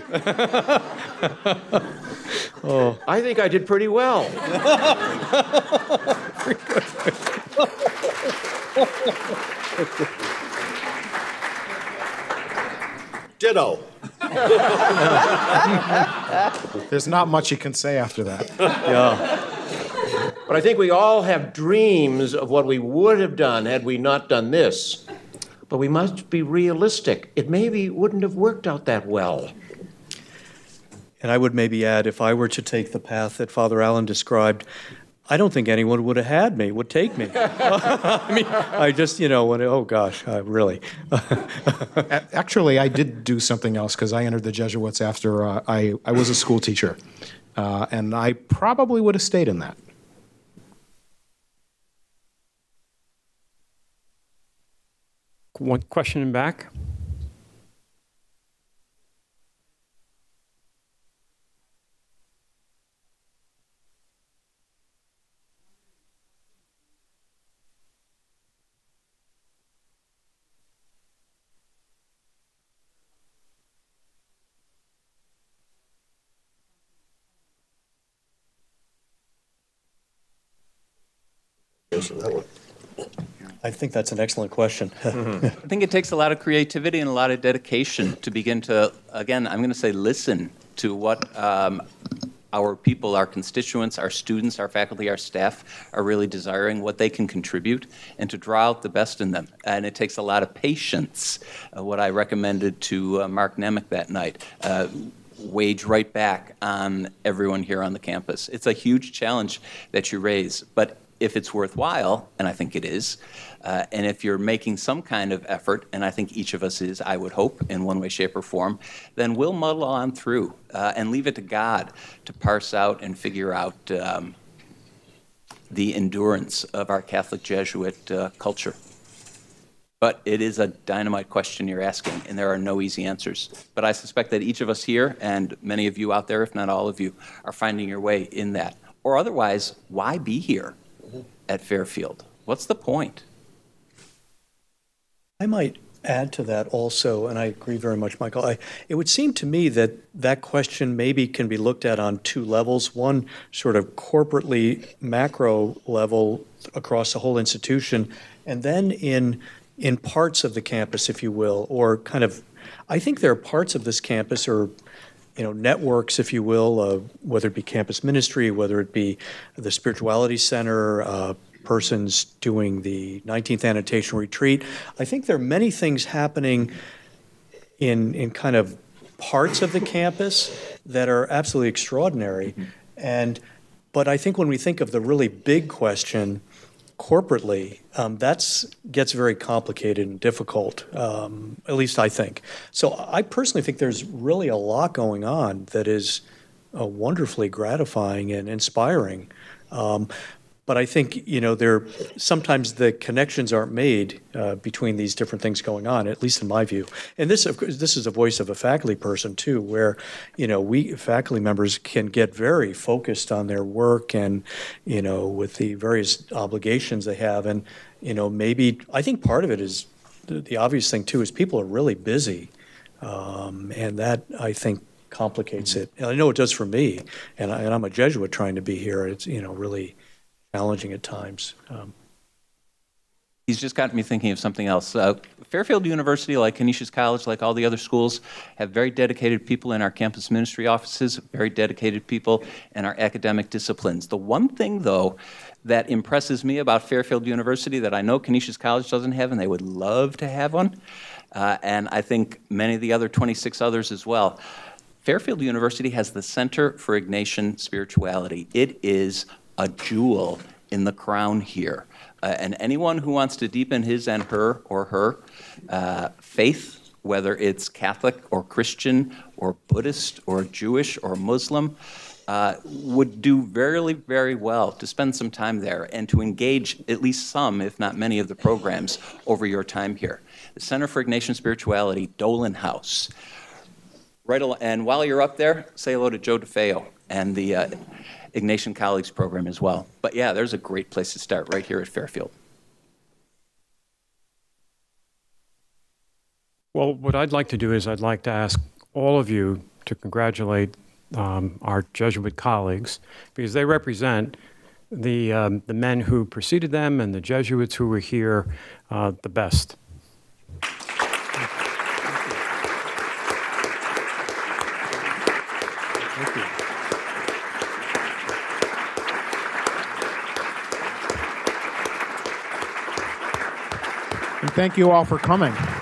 Oh, I think I did pretty well. Ditto. There's not much you can say after that. Yeah. But I think we all have dreams of what we would have done had we not done this. But we must be realistic. It maybe wouldn't have worked out that well. And I would maybe add, if I were to take the path that Father Allen described, I don't think anyone would have had me, would take me. I mean, I just, oh gosh, really. Actually, I did do something else because I entered the Jesuits after I was a school teacher. And I probably would have stayed in that. One question in back. I think that's an excellent question. I think it takes a lot of creativity and a lot of dedication to begin to, again, I'm going to say listen to what our people, our constituents, our students, our faculty, our staff are really desiring, what they can contribute, and to draw out the best in them. And it takes a lot of patience, what I recommended to Mark Nemec that night. Wage right back on everyone here on the campus. It's a huge challenge that you raise, but if it's worthwhile, and I think it is, and if you're making some kind of effort, and I think each of us is, I would hope, in one way, shape, or form, then we'll muddle on through and leave it to God to parse out and figure out the endurance of our Catholic Jesuit culture. But it is a dynamite question you're asking, and there are no easy answers. But I suspect that each of us here, and many of you out there, if not all of you, are finding your way in that. Or otherwise, why be here at Fairfield? What's the point? I might add to that also, and I agree very much, Michael. It would seem to me that that question maybe can be looked at on two levels. One sort of corporately macro level across the whole institution, and then in parts of the campus, if you will, or kind of, I think there are parts of this campus or networks, if you will, whether it be campus ministry, whether it be the spirituality center, persons doing the 19th annotation retreat. I think there are many things happening in kind of parts of the campus that are absolutely extraordinary. But I think when we think of the really big question corporately, that gets very complicated and difficult, at least I think. So I personally think there's really a lot going on that is wonderfully gratifying and inspiring. But I think, sometimes the connections aren't made between these different things going on, at least in my view. And this, of course, this is a voice of a faculty person, too, where, we faculty members can get very focused on their work and, with the various obligations they have. And, maybe, I think part of it is, the obvious thing, too, is people are really busy. And that, I think, complicates it. And I know it does for me. And I'm a Jesuit trying to be here. It's, really challenging at times. He's just got me thinking of something else. Fairfield University, like Canisius College, like all the other schools, have very dedicated people in our campus ministry offices, very dedicated people in our academic disciplines. The one thing, though, that impresses me about Fairfield University that I know Canisius College doesn't have, and they would love to have one, and I think many of the other 26 others as well, Fairfield University has the Center for Ignatian Spirituality. It is a jewel in the crown here. And anyone who wants to deepen his and her or her faith, whether it's Catholic or Christian or Buddhist or Jewish or Muslim, would do very, very well to spend some time there and to engage at least some, if not many, of the programs over your time here. The Center for Ignatian Spirituality, Dolan House. And while you're up there, say hello to Joe DeFeo and the Ignatian Colleagues program as well. But yeah, there's a great place to start right here at Fairfield. Well, what I'd like to do is I'd like to ask all of you to congratulate our Jesuit colleagues, because they represent the men who preceded them and the Jesuits who were here the best. Thank you. And thank you all for coming.